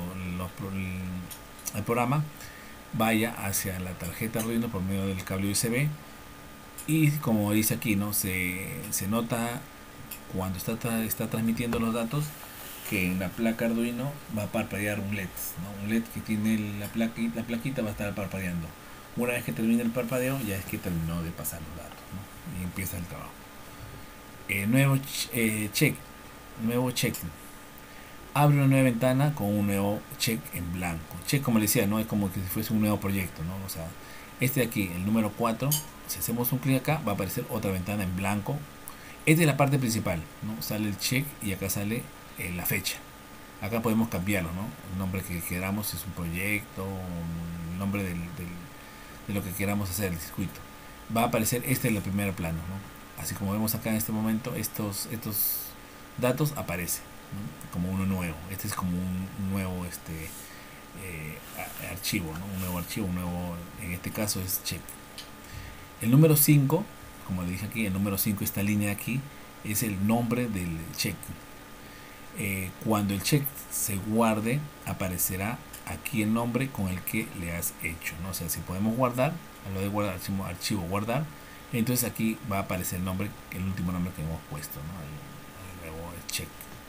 el programa vaya hacia la tarjeta Arduino por medio del cable USB. Y como dice aquí, ¿no? Se nota cuando está transmitiendo los datos que en la placa Arduino va a parpadear un LED, ¿no? Un LED que tiene la plaquita va a estar parpadeando. Una vez que termine el parpadeo, ya es que terminó de pasar los datos, ¿no? Y empieza el trabajo. check, nuevo check. Abre una nueva ventana con un nuevo check en blanco. Check, como le decía, no es como que si fuese un nuevo proyecto, ¿no? O sea, este de aquí, el número 4, si hacemos un clic acá, va a aparecer otra ventana en blanco. Esta es la parte principal, ¿no? Sale el check y acá sale la fecha. Acá podemos cambiarlo, ¿no? El nombre que queramos, si es un proyecto, el nombre de lo que queramos hacer, el circuito. Va a aparecer este en el primer plano, ¿no? Así como vemos acá en este momento, estos datos aparecen, ¿no? Como uno nuevo. Este es como un nuevo archivo, ¿no? Un nuevo archivo, en este caso es check. El número 5, como le dije aquí, el número 5, esta línea de aquí, es el nombre del check. Cuando el check se guarde, aparecerá aquí el nombre con el que le has hecho, ¿no? O sea, si podemos guardar, a lo de guardar, archivo guardar, entonces aquí va a aparecer el nombre, el último nombre que hemos puesto, ¿no? El nuevo check.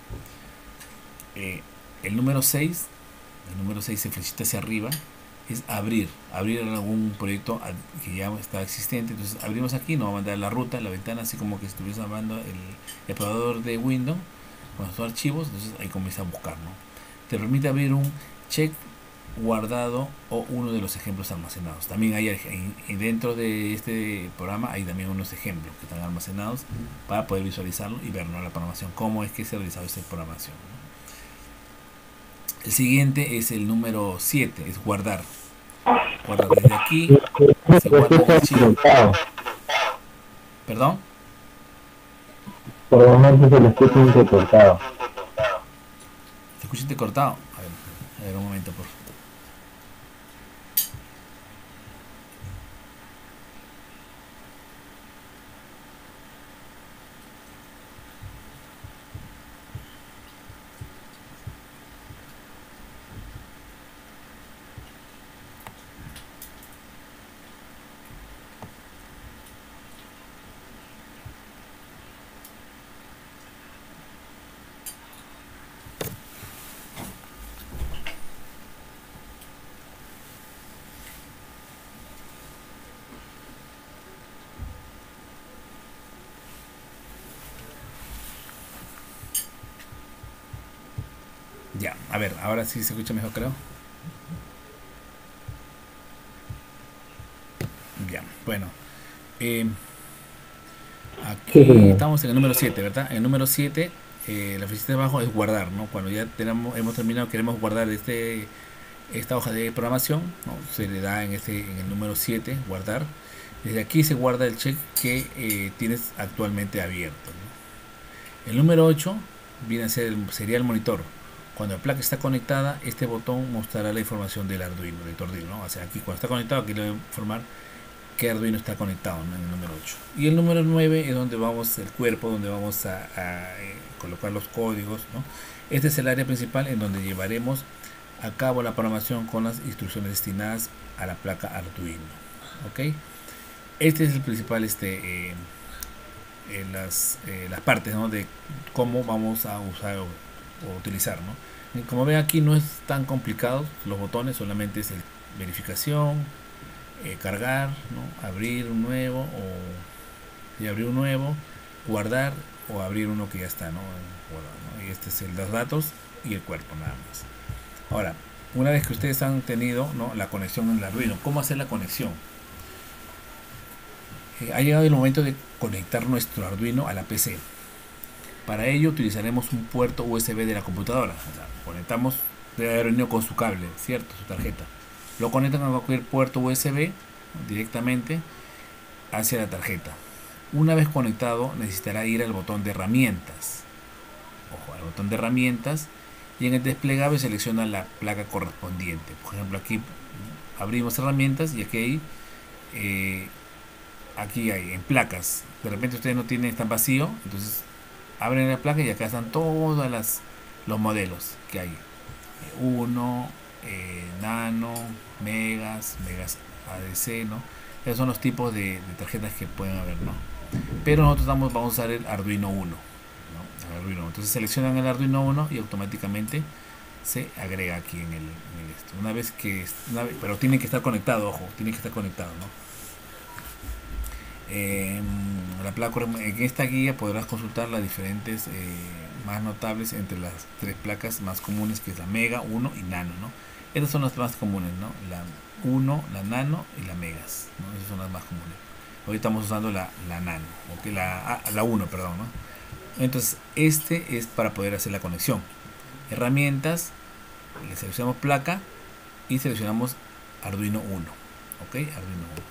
El número 6, se flechita hacia arriba, es abrir algún proyecto que ya está existente. Entonces abrimos aquí, nos va a mandar la ruta, la ventana, así como que estuviese abriendo el explorador de Windows con estos archivos. Entonces ahí comienza a buscar, ¿no? Te permite abrir un check guardado o uno de los ejemplos almacenados. También hay dentro de este programa hay también unos ejemplos que están almacenados para poder visualizarlo y ver, ¿no? La programación, cómo es que se ha realizado esta programación, ¿no? El siguiente es el número 7, es guardar. Guardar desde aquí, se guarda el archivo. ¿Perdón? Por el momento se le escucha intercortado. ¿Se escucha intercortado? A ver un momento, por favor. Ya, a ver, ahora sí se escucha mejor, creo. Ya, bueno. Aquí estamos en el número 7, ¿verdad? En el número 7, la flechita de abajo es guardar, ¿no? Cuando ya hemos terminado, queremos guardar esta hoja de programación, ¿no? Se le da en el número 7, guardar. Desde aquí se guarda el check que tienes actualmente abierto, ¿no? El número 8 viene a ser sería el monitor. Cuando la placa está conectada, este botón mostrará la información del Arduino, de tu Arduino, ¿no? O sea, aquí cuando está conectado, aquí le voy a informar que Arduino está conectado, ¿no? En el número 8. Y el número 9 es donde vamos, el cuerpo, donde vamos a colocar los códigos, ¿no? Este es el área principal en donde llevaremos a cabo la programación con las instrucciones destinadas a la placa Arduino, ¿ok? Este es el principal, las partes, ¿no? De cómo vamos a usar o utilizar, ¿no? Y como ven aquí no es tan complicado, los botones solamente es el verificación, cargar, ¿no? Abrir un nuevo y abrir un nuevo, guardar o abrir uno que ya está, ¿no? Y este es los datos y el cuerpo nada más. Ahora, una vez que ustedes han tenido, ¿no? La conexión en el Arduino, ¿cómo hacer la conexión? Ha llegado el momento de conectar nuestro Arduino a la PC. Para ello utilizaremos un puerto USB de la computadora. O sea, conectamos, debe haber venido con su cable, ¿cierto? Su tarjeta. Lo conectan a cualquier puerto USB directamente hacia la tarjeta. Una vez conectado, necesitará ir al botón de herramientas. Ojo, al botón de herramientas, y en el desplegable selecciona la placa correspondiente. Por ejemplo, aquí abrimos herramientas y aquí hay en placas. De repente ustedes no tienen, están vacío, entonces abren la placa y acá están todos los modelos que hay. 1, nano, megas ADC, ¿no? Esos son los tipos de tarjetas que pueden haber, ¿no? Pero nosotros vamos a usar el Arduino 1, ¿no? El Arduino. Entonces seleccionan el Arduino 1 y automáticamente se agrega aquí en el esto. Pero tiene que estar conectado, ojo, tiene que estar conectado, ¿no? La placa, en esta guía podrás consultar las diferentes más notables entre las tres placas más comunes, que es la Mega, 1 y Nano, ¿no? Estas son las más comunes, ¿no? La 1, la Nano y la Megas, ¿no? Esas son las más comunes. Hoy estamos usando la Nano, ¿ok? La 1, perdón, ¿no? Entonces, este es para poder hacer la conexión. Herramientas, le seleccionamos placa y seleccionamos Arduino 1, ¿ok? Arduino 1.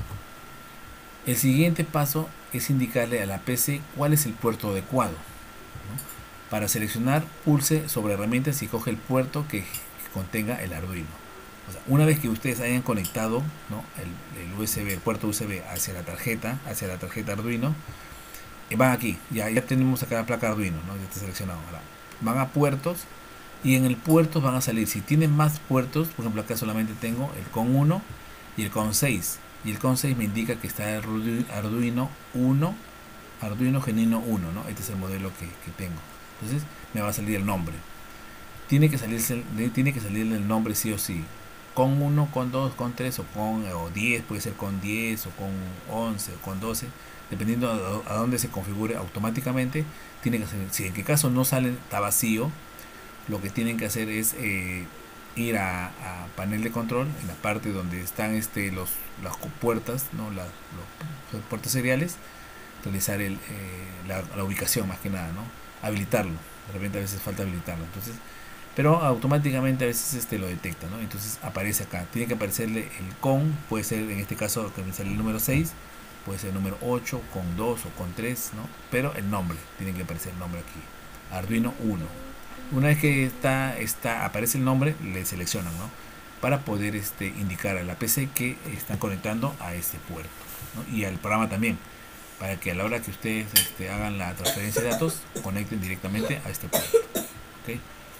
El siguiente paso es indicarle a la PC cuál es el puerto adecuado, ¿no? Para seleccionar, pulse sobre herramientas y coge el puerto que contenga el Arduino. O sea, una vez que ustedes hayan conectado, ¿no?, el USB, el puerto USB hacia la tarjeta Arduino, van aquí, ya tenemos acá la placa Arduino, ¿no? Ya está seleccionado. Ahora van a puertos y en el puerto van a salir, si tienen más puertos, por ejemplo acá solamente tengo el CON 1 y el CON 6, y el CON 6 me indica que está el Arduino 1, Arduino Genuino 1, ¿no? Este es el modelo que tengo. Entonces me va a salir el nombre. Tiene que salirle el nombre sí o sí. Con 1, con 2, con 3 o 10, puede ser con 10 o con 11 o con 12, dependiendo a dónde se configure automáticamente. Tiene que salir. Si en qué caso no sale, está vacío, lo que tienen que hacer es ir a panel de control, en la parte donde están las puertas, ¿no? Los puertos seriales, realizar la ubicación más que nada, ¿no? Habilitarlo. De repente a veces falta habilitarlo. Entonces, pero automáticamente a veces lo detecta, ¿no? Entonces aparece acá, tiene que aparecerle el CON, puede ser en este caso que me sale el número 6, puede ser el número 8, con 2 o con 3, ¿no? Pero el nombre, tiene que aparecer el nombre aquí, Arduino 1. Una vez que aparece el nombre, le seleccionan, ¿no? Para poder indicar a la PC que están conectando a este puerto, ¿no? Y al programa también, para que a la hora que ustedes hagan la transferencia de datos, conecten directamente a este puerto, ¿ok?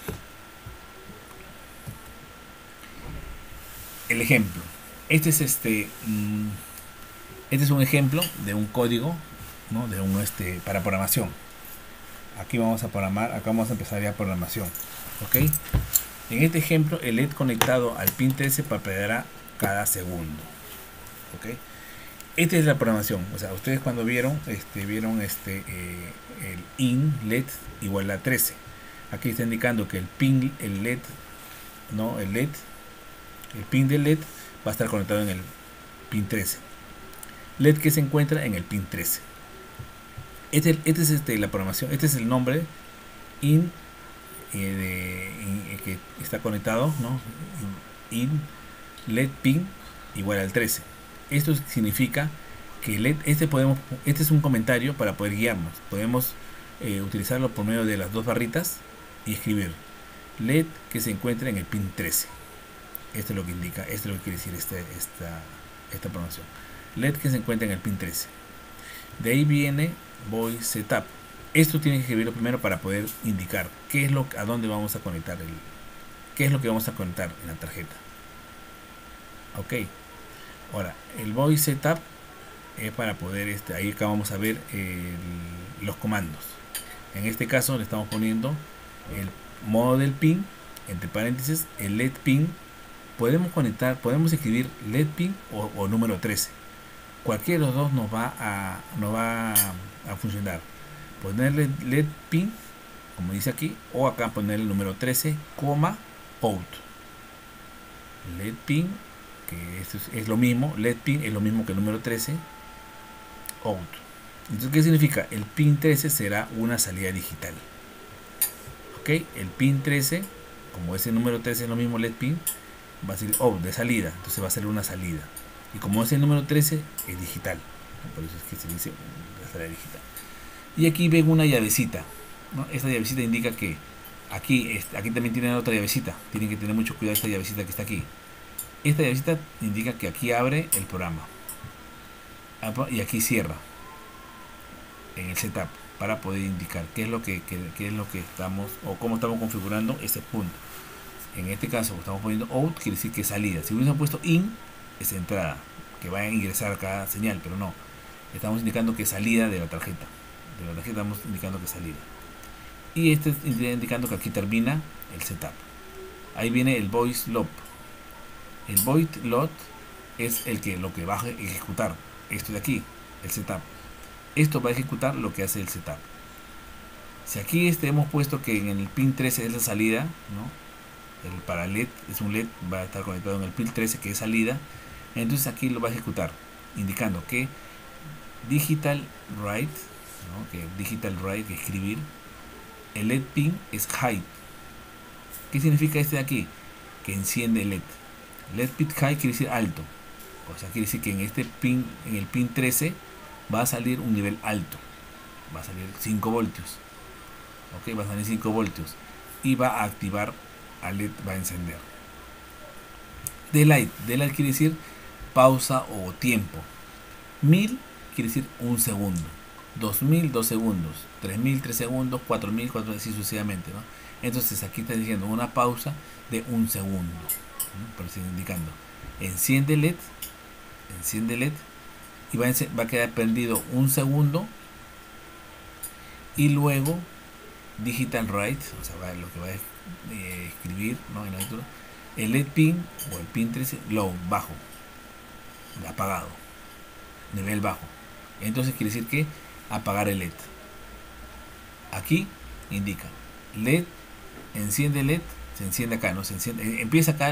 El ejemplo. Este es un ejemplo de un código, ¿no? Para programación. Aquí vamos a programar, acá vamos a empezar ya programación, ¿ok? En este ejemplo, el LED conectado al pin 13 parpadeará cada segundo, ¿ok? Esta es la programación. O sea, ustedes cuando vieron el in LED igual a 13. Aquí está indicando que el pin del LED va a estar conectado en el pin 13. LED que se encuentra en el pin 13. Este es la programación. Este es el nombre in que está conectado, ¿no? In LED pin igual al 13. Esto significa que LED, este es un comentario para poder guiarnos. Podemos utilizarlo por medio de las dos barritas y escribir LED que se encuentra en el pin 13. Esto es lo que indica, esto es lo que quiere decir esta programación. LED que se encuentra en el pin 13. De ahí viene void setup. Esto tiene que escribirlo primero para poder indicar a dónde vamos a conectar qué es lo que vamos a conectar en la tarjeta. Ok. Ahora, el void setup es para poder ahí acá vamos a ver los comandos. En este caso le estamos poniendo el modo del pin, entre paréntesis, el LED pin. Podemos escribir LED pin o número 13. Cualquiera de los dos nos va a funcionar. Ponerle LED pin, como dice aquí, o acá poner el número 13, out. LED pin, que esto es lo mismo, LED pin es lo mismo que el número 13, out. Entonces, ¿qué significa? El pin 13 será una salida digital. Ok, el pin 13, como ese número 13 es lo mismo LED pin, va a ser out, de salida, entonces va a ser una salida. Y como ese número 13 es digital, por eso es que se dice la salida digital. Y aquí ven una llavecita, ¿no? Esta llavecita indica que aquí también tienen otra llavecita. Tienen que tener mucho cuidado esta llavecita que está aquí. Esta llavecita indica que aquí abre el programa y aquí cierra en el setup, para poder indicar qué es lo que estamos, o cómo estamos configurando ese punto. En este caso estamos poniendo out, quiere decir que es salida. Si hubiésemos puesto in, es entrada, que va a ingresar a cada señal, pero no, estamos indicando que es salida de la tarjeta. Estamos indicando que es salida. Y este está indicando que aquí termina el setup. Ahí viene el void loop. El void loop es lo que va a ejecutar esto de aquí, el setup. esto va a ejecutar lo que hace el setup. Si aquí hemos puesto que en el pin 13 es la salida, ¿no? El para LED es un LED, va a estar conectado en el pin 13 que es salida, entonces aquí lo va a ejecutar, indicando que digital write, ¿no? Que digital write, que escribir, el LED pin es high. ¿Qué significa este de aquí? Que enciende el LED. LED pin high quiere decir alto, o sea, quiere decir que en este pin, en el pin 13 va a salir un nivel alto, va a salir 5 voltios. Ok, va a salir 5 voltios y va a activar al LED, va a encender. Delay quiere decir pausa o tiempo. 1000 quiere decir un segundo, 2000 2 segundos, 3000 3 segundos, 4000 4, así sucesivamente, ¿no? Entonces aquí está diciendo una pausa de un segundo, ¿no? Por eso indicando enciende LED y va a quedar prendido un segundo y luego digital write, o sea, lo que va a escribir, ¿no? En la lectura, el LED pin o el pin 13 low, bajo, apagado, nivel bajo. Entonces quiere decir que apagar el LED. Aquí indica LED, enciende LED, se enciende acá, ¿no? Se enciende, empieza acá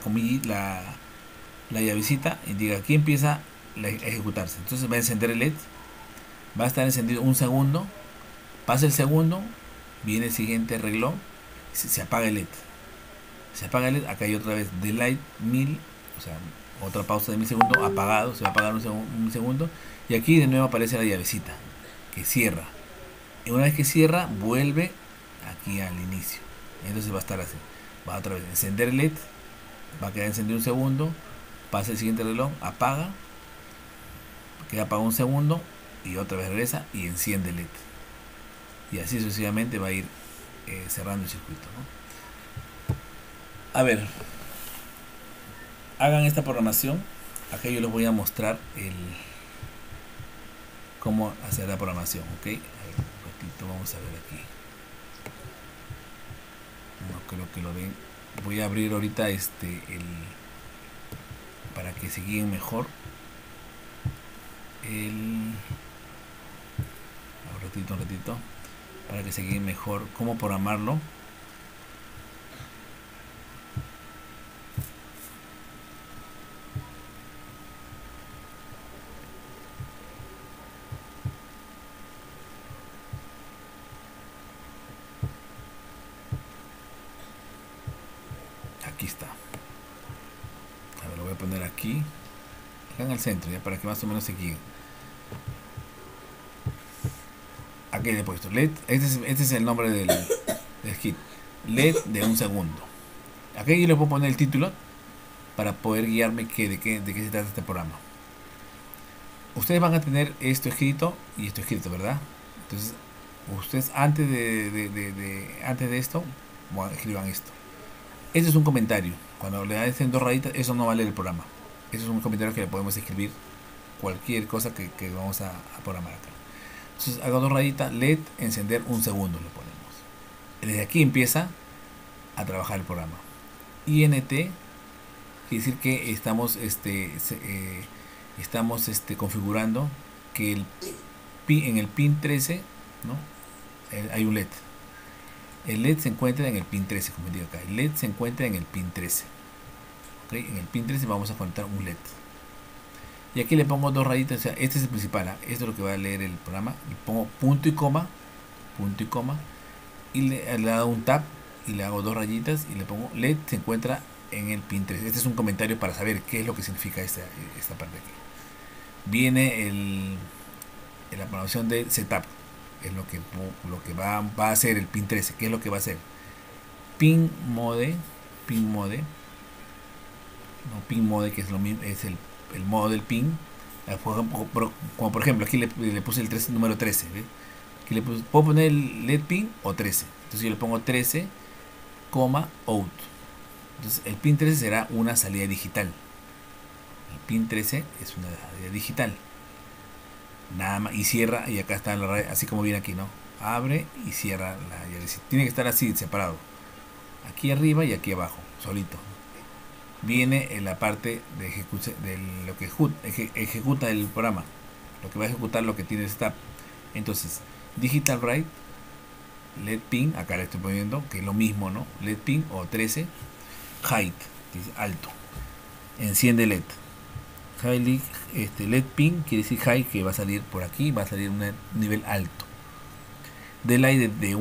la llavecita, indica aquí empieza a ejecutarse. Entonces va a encender el LED, va a estar encendido un segundo, pasa el segundo, viene el siguiente reloj, se apaga el LED. Se apaga el LED, acá hay otra vez delay 1000, o sea, otra pausa de 1000 segundos, apagado, se va a apagar un segundo, y aquí de nuevo aparece la llavecita que cierra. Y una vez que cierra, vuelve aquí al inicio. Entonces va a estar así, va otra vez a encender el LED, va a quedar encendido un segundo, pasa el siguiente reloj, apaga, queda apagado un segundo y otra vez regresa y enciende el LED. Y así sucesivamente va a ir cerrando el circuito, ¿no? A ver, hagan esta programación. Acá yo les voy a mostrar cómo hacer la programación, ¿ok? A ver, un ratito, vamos a ver aquí. No creo que lo ven. Voy a abrir ahorita para que se guíen mejor. Un ratito. Para que se guíen mejor cómo programarlo. Aquí está. A ver, lo voy a poner aquí en el centro, ya para que más o menos se guíen. Aquí le he puesto LED. Este es el nombre del kit. LED de un segundo. Aquí yo le puedo poner el título para poder guiarme de qué se trata este programa. Ustedes van a tener esto escrito y esto escrito, ¿verdad? Entonces, ustedes antes de esto, bueno, escriban esto. Este es un comentario. Cuando le dan 2 rayitas, eso no vale el programa. Eso es un comentario que le podemos escribir cualquier cosa que vamos a programar acá. Entonces hago 2 rayitas, LED, encender un segundo le ponemos. Desde aquí empieza a trabajar el programa. INT quiere decir que estamos configurando que en el pin 13, ¿no? Hay un LED. El LED se encuentra en el pin 13, como digo acá. El LED se encuentra en el pin 13. ¿Okay? En el pin 13 vamos a conectar un LED. Y aquí le pongo 2 rayitas, o sea, este es el principal, ¿eh? Esto es lo que va a leer el programa. Le pongo punto y coma, y le he dado un tab y le hago 2 rayitas y le pongo LED se encuentra en el pin 3. Este es un comentario para saber qué es lo que significa esta parte aquí. Viene la programación de setup, es lo que va a hacer el pin 13. ¿Qué es lo que va a hacer? Pin mode, que es lo mismo, es el modo del pin. Como por ejemplo aquí le puse el número 13, ¿ve? Aquí puedo poner el LED pin o 13. Entonces yo le pongo 13, out. Entonces el pin 13 será una salida digital. El pin 13 es una salida digital. Nada más, y cierra, y acá está la red, así como viene aquí, ¿no? Abre y cierra la llave. Tiene que estar así, separado. Aquí arriba y aquí abajo, solito. Viene en la parte de lo que ejecuta el programa, lo que va a ejecutar lo que tiene setup. Entonces, Digital Bright, LED pin, acá le estoy poniendo, que es lo mismo, ¿no? LED pin o 13, height, que es alto, enciende LED. Highly, LED pin quiere decir high, que va a salir por aquí, va a salir un nivel alto. Delay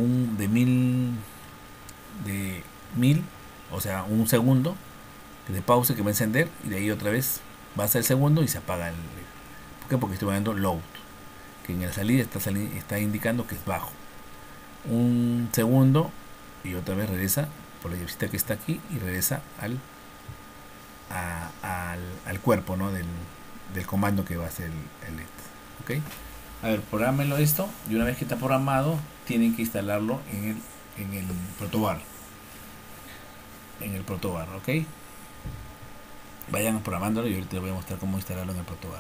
de 1000, o sea, un segundo de pause que va a encender y de ahí otra vez va a ser el segundo y se apaga el LED. ¿Por qué? Porque estoy poniendo load, que en la salida está indicando que es bajo. Un segundo y otra vez regresa por la llavecita que está aquí y regresa al cuerpo, ¿no? del comando que va a hacer el LED. ¿Ok? A ver, prográmenlo esto y una vez que está programado tienen que instalarlo en el protobar. En el protobar, ¿ok? Vayan programándolo y ahorita les voy a mostrar cómo instalarlo en el protobar.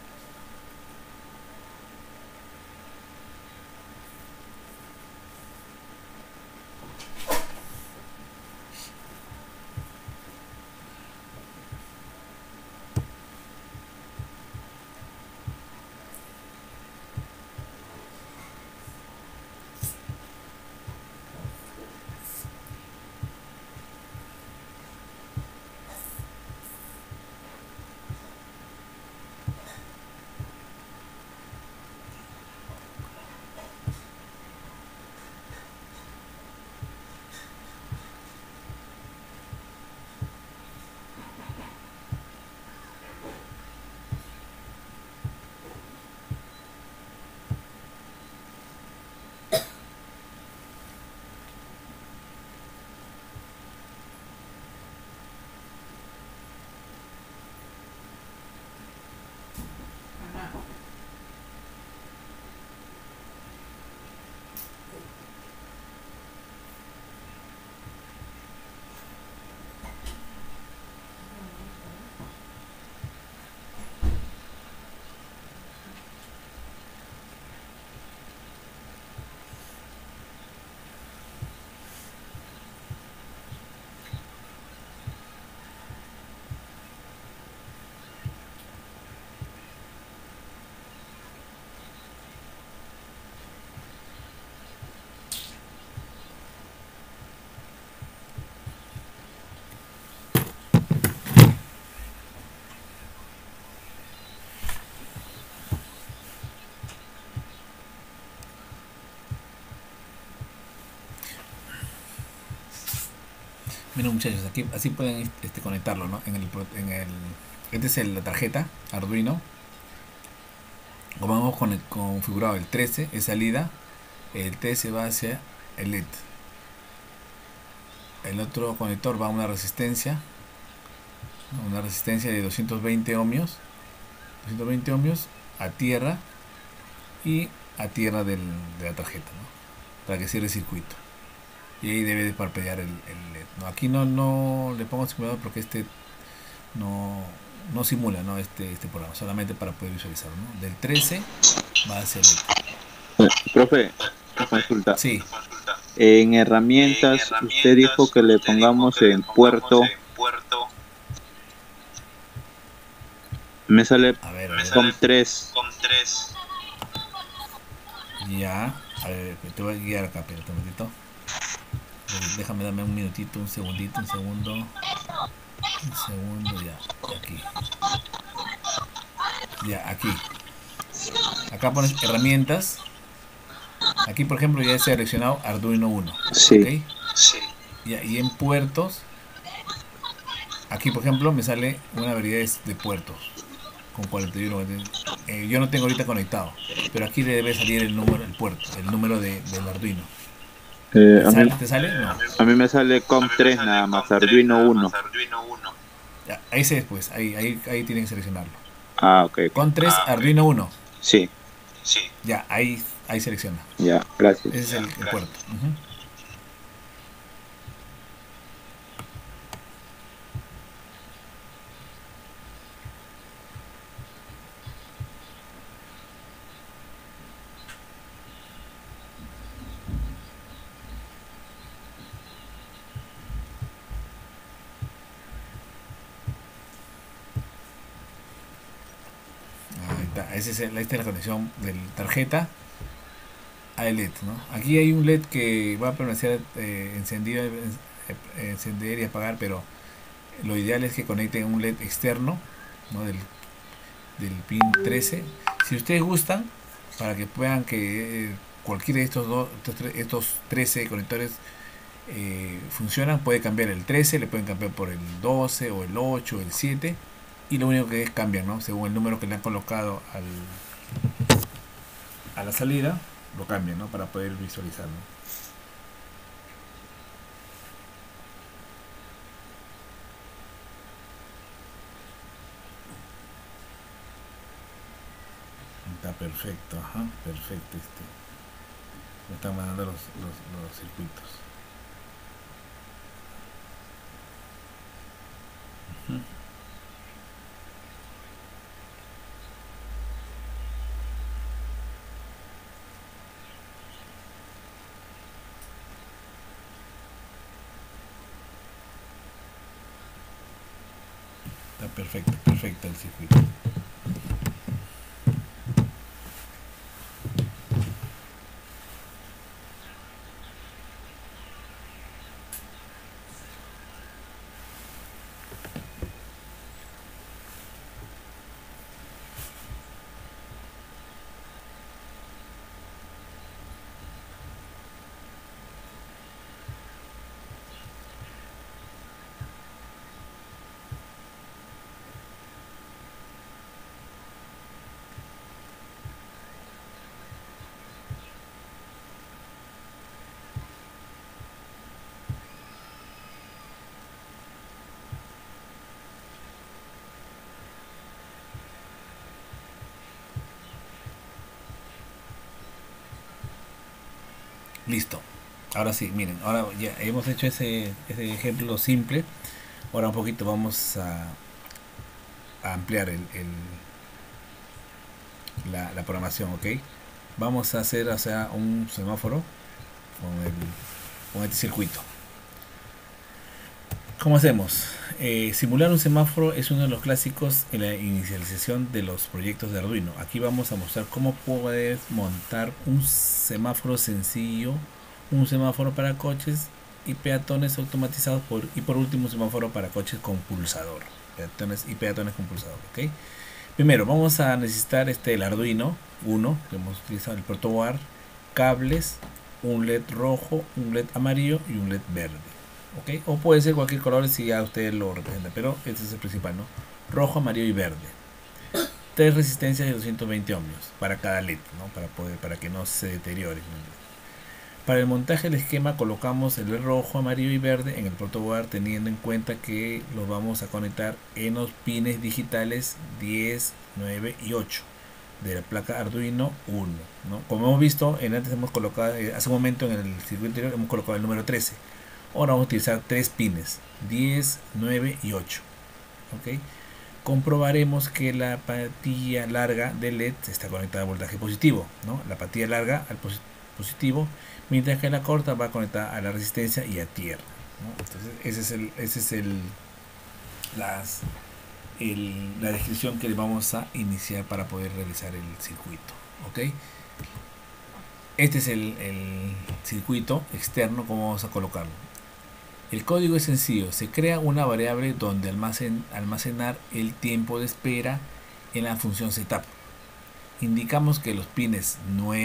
Miren muchachos, aquí así pueden conectarlo, ¿no? Esta es la tarjeta Arduino. Como hemos configurado el 13 es salida, el 13 va hacia el LED. El otro conector va a una resistencia de 220 ohmios, a tierra y a tierra de la tarjeta, ¿no? Para que cierre el circuito. Y ahí debe de parpadear el LED. No, aquí no le pongo simulador porque no simula, ¿no? este programa, solamente para poder visualizarlo, ¿no? Del 13 va hacia el LED. Profe, una consulta. Sí. En herramientas, usted dijo que le pongamos en puerto. Me sale A ver, COM3. Ya, a ver, te voy a guiar acá, pero un momentito. Déjame darme un minutito, un segundito, un segundo, ya, aquí. Ya, aquí. Acá pones herramientas. Aquí, por ejemplo, ya he seleccionado Arduino 1. Sí. ¿Okay? Sí. Ya, y en puertos, aquí, por ejemplo, me sale una variedad de puertos con 41. Yo no tengo ahorita conectado, pero aquí debe salir el número del Arduino. ¿Te sale? No. A mí me sale COM3 nada más, Arduino 1. Ya, ese después, ahí tienen que seleccionarlo. Ah, ok. COM3 Arduino 1. Sí. Ya, ahí selecciona. Ya, gracias. Ese es el puerto. Esta es la conexión de la tarjeta al LED, ¿no? Aquí hay un LED que va a permanecer encendido, encender y apagar, pero lo ideal es que conecten un LED externo, ¿no? Del pin 13. Si ustedes gustan, para que puedan que cualquiera de estos 13 conectores funcionan, puede cambiar el 13, le pueden cambiar por el 12 o el 8 o el 7, y lo único que es cambian, ¿no? Según el número que le han colocado a la salida, lo cambian, ¿no? Para poder visualizarlo. Está perfecto, ajá, perfecto. Me están mandando los circuitos. Ujú. Está perfecto, perfecto el circuito. Listo. Ahora sí, miren, ahora ya hemos hecho ese ejemplo simple. Ahora un poquito vamos a ampliar la programación, ¿ok? Vamos a hacer, o sea, un semáforo con este circuito. ¿Cómo hacemos? Simular un semáforo es uno de los clásicos en la inicialización de los proyectos de Arduino. Aquí vamos a mostrar cómo puedes montar un semáforo sencillo, un semáforo para coches y peatones automatizados y por último un semáforo para coches con pulsador. Peatones con pulsador, ¿ok? Primero vamos a necesitar el Arduino 1, que hemos utilizado el protoboard, cables, un LED rojo, un LED amarillo y un LED verde. ¿Okay? O puede ser cualquier color si ya usted lo representa, pero este es el principal, ¿no? Rojo, amarillo y verde. 3 resistencias de 220 ohmios para cada LED, ¿no? Para que no se deteriore, ¿no? Para el montaje del esquema colocamos el LED rojo, amarillo y verde en el protoboard, teniendo en cuenta que los vamos a conectar en los pines digitales 10, 9 y 8 de la placa Arduino 1, ¿no? Como hemos visto, antes hemos colocado, hace un momento en el circuito anterior hemos colocado el número 13. Ahora vamos a utilizar 3 pines, 10, 9 y 8. ¿Okay? Comprobaremos que la patilla larga del LED está conectada a voltaje positivo, ¿no? La patilla larga al positivo, mientras que la corta va conectada a la resistencia y a tierra, ¿no? Entonces ese es la descripción que le vamos a iniciar para poder realizar el circuito. ¿Okay? Este es el circuito externo, como vamos a colocarlo. El código es sencillo, se crea una variable donde almacenar el tiempo de espera en la función setup. Indicamos que los pines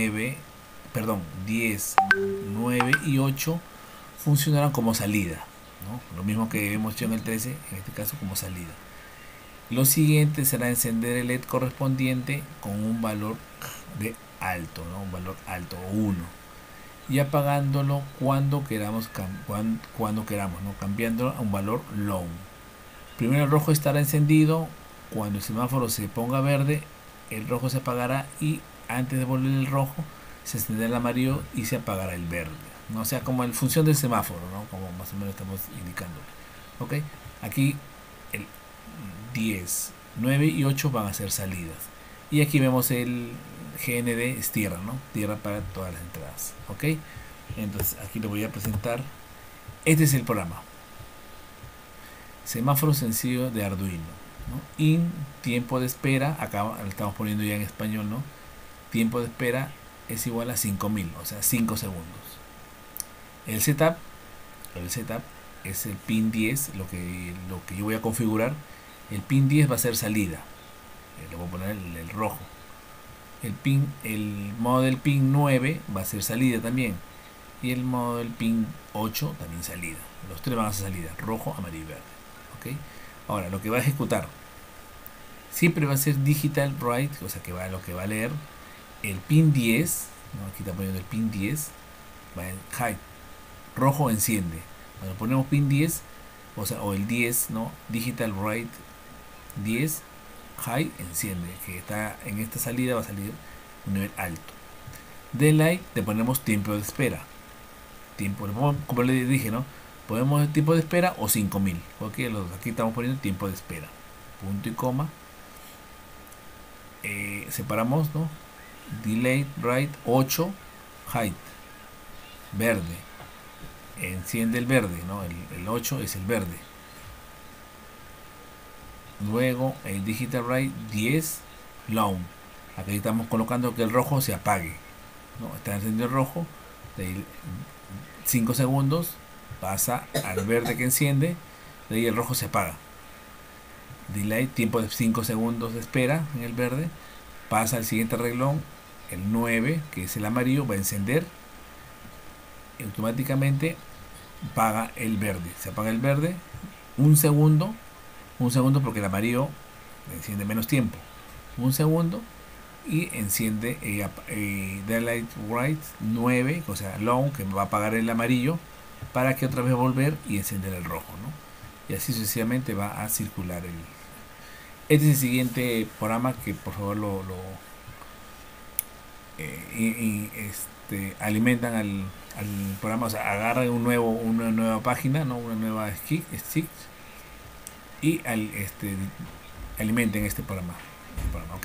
10, 9 y 8 funcionarán como salida, ¿no? Lo mismo que hemos hecho en el 13, en este caso como salida. Lo siguiente será encender el LED correspondiente con un valor de alto, ¿no? Un valor alto, 1. Y apagándolo cuando queramos, ¿no? Cambiándolo a un valor low. Primero el rojo estará encendido, cuando el semáforo se ponga verde, el rojo se apagará y antes de volver el rojo se encenderá el amarillo y se apagará el verde, ¿no? O sea, como en función del semáforo, ¿no? Como más o menos estamos indicando. ¿Ok? Aquí el 10, 9 y 8 van a ser salidas. Y aquí vemos el GND es tierra, ¿no? Tierra para todas las entradas. ¿Ok? Entonces aquí lo voy a presentar. Este es el programa. Semáforo sencillo de Arduino, ¿no? In tiempo de espera. Acá lo estamos poniendo ya en español, ¿no? Tiempo de espera es igual a 5000, o sea 5 segundos. El setup es el pin 10, lo que yo voy a configurar. El pin 10 va a ser salida, le voy a poner el rojo. El modo del pin 9 va a ser salida también, y el modo del pin 8 también salida. Los tres van a ser salida, rojo, amarillo y verde. ¿Ok? Ahora, lo que va a ejecutar siempre va a ser digital write, o sea que lo que va a leer el pin 10, ¿no? Aquí está poniendo el pin 10, va en high, rojo enciende. Cuando ponemos pin 10, o el 10, ¿no? Digital write 10, high enciende, que está en esta salida, va a salir un nivel alto. Daylight le ponemos tiempo de espera. Como le dije, ¿no? Ponemos el tiempo de espera o 5000, porque aquí estamos poniendo tiempo de espera. Punto y coma. Separamos, ¿no? Delay write 8, height verde, enciende el verde, ¿no? El 8 es el verde. Luego el digital write 10, long. Aquí estamos colocando que el rojo se apague, ¿no? Está encendido el rojo, de 5 segundos pasa al verde que enciende, de ahí el rojo se apaga. Delay, tiempo de 5 segundos de espera en el verde, pasa al siguiente renglón, el 9, que es el amarillo, va a encender, y automáticamente apaga el verde. Se apaga el verde un segundo porque el amarillo enciende menos tiempo. Un segundo y enciende Daylight White 9, o sea, long, que va a apagar el amarillo para que otra vez volver y encender el rojo, ¿no? Y así sucesivamente va a circular este es el siguiente programa que por favor alimentan al programa, o sea, agarran una nueva página, ¿no? Una nueva stick y alimenten este programa, ¿ok?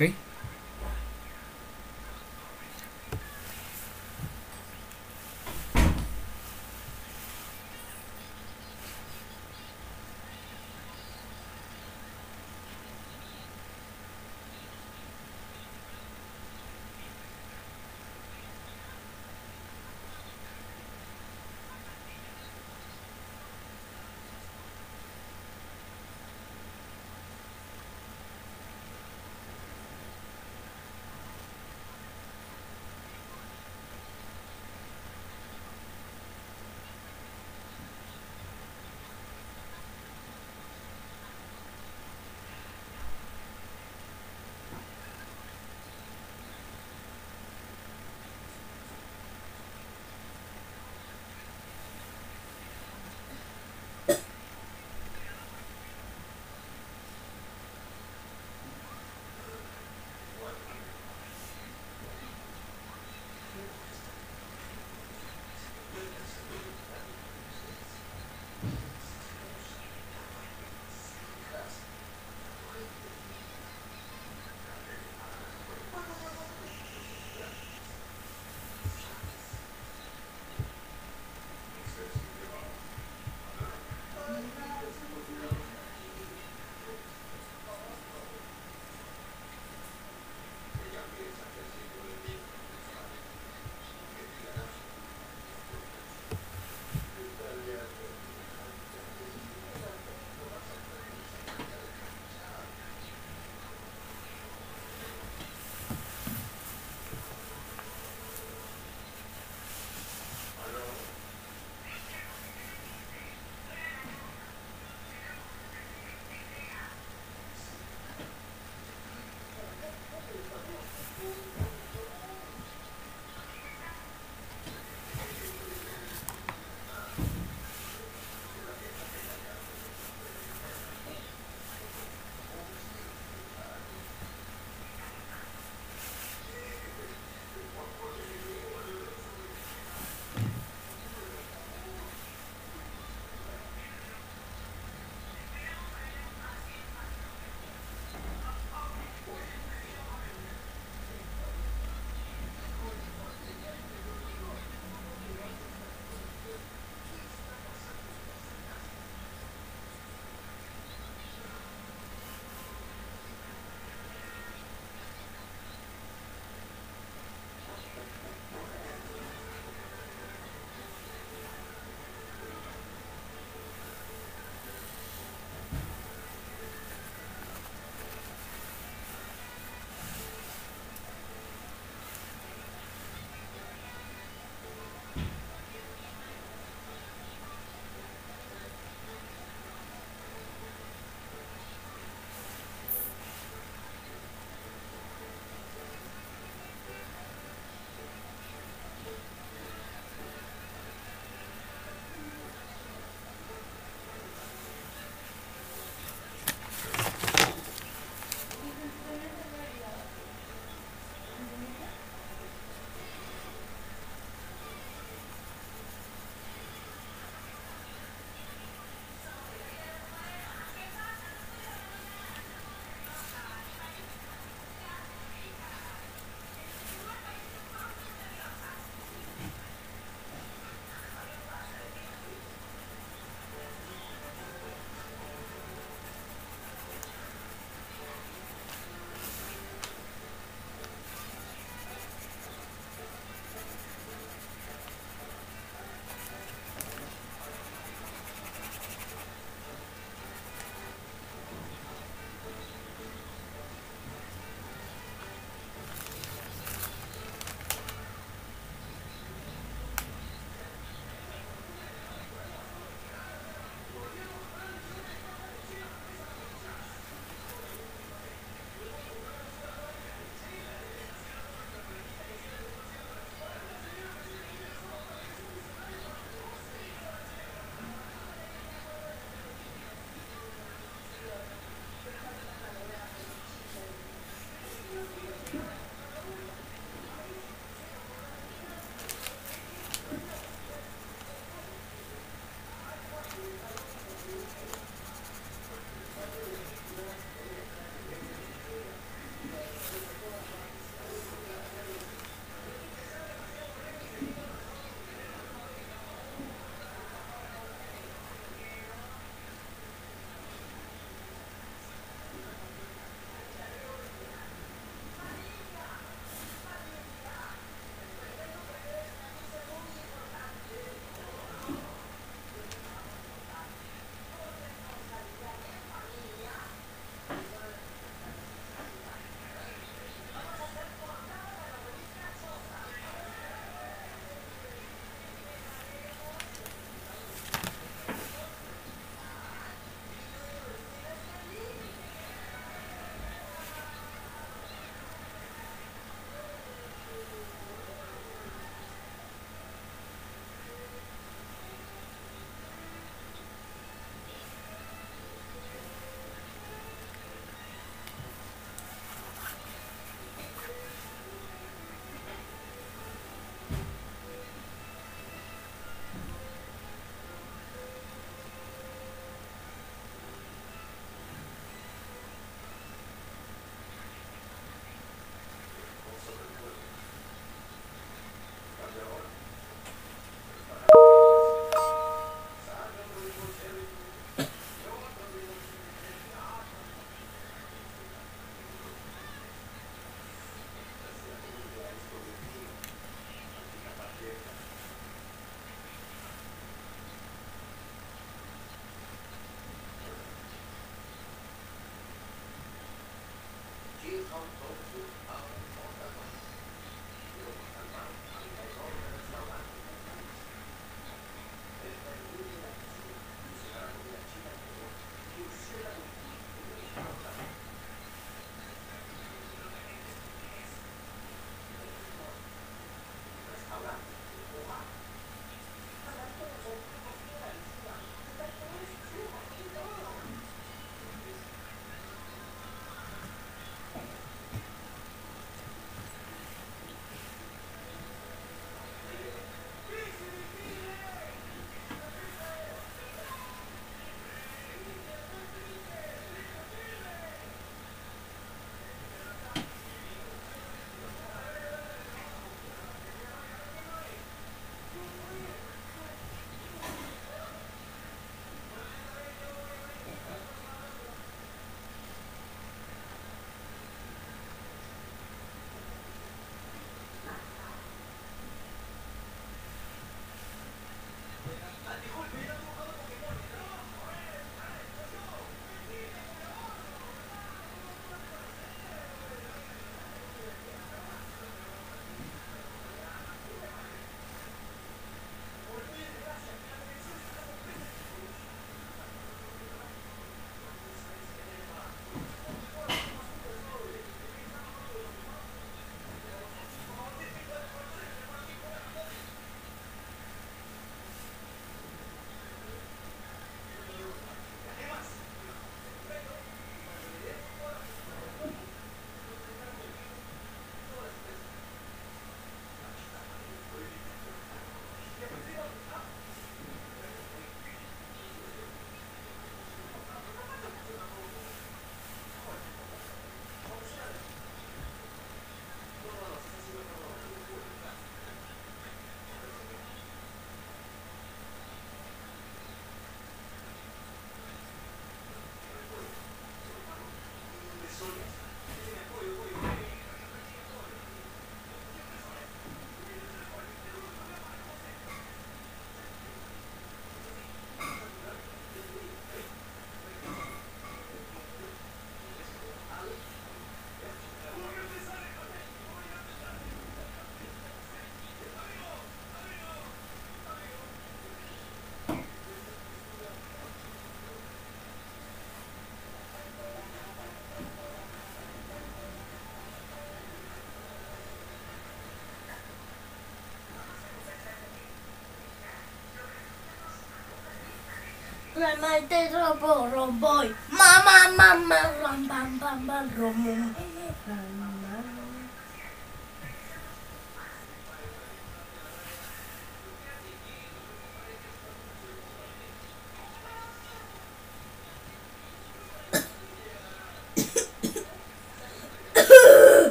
Remate robo romboy. Mamá, mamá, ram, pam, pam, pam, romum.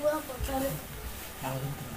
puedo cortar. Ah,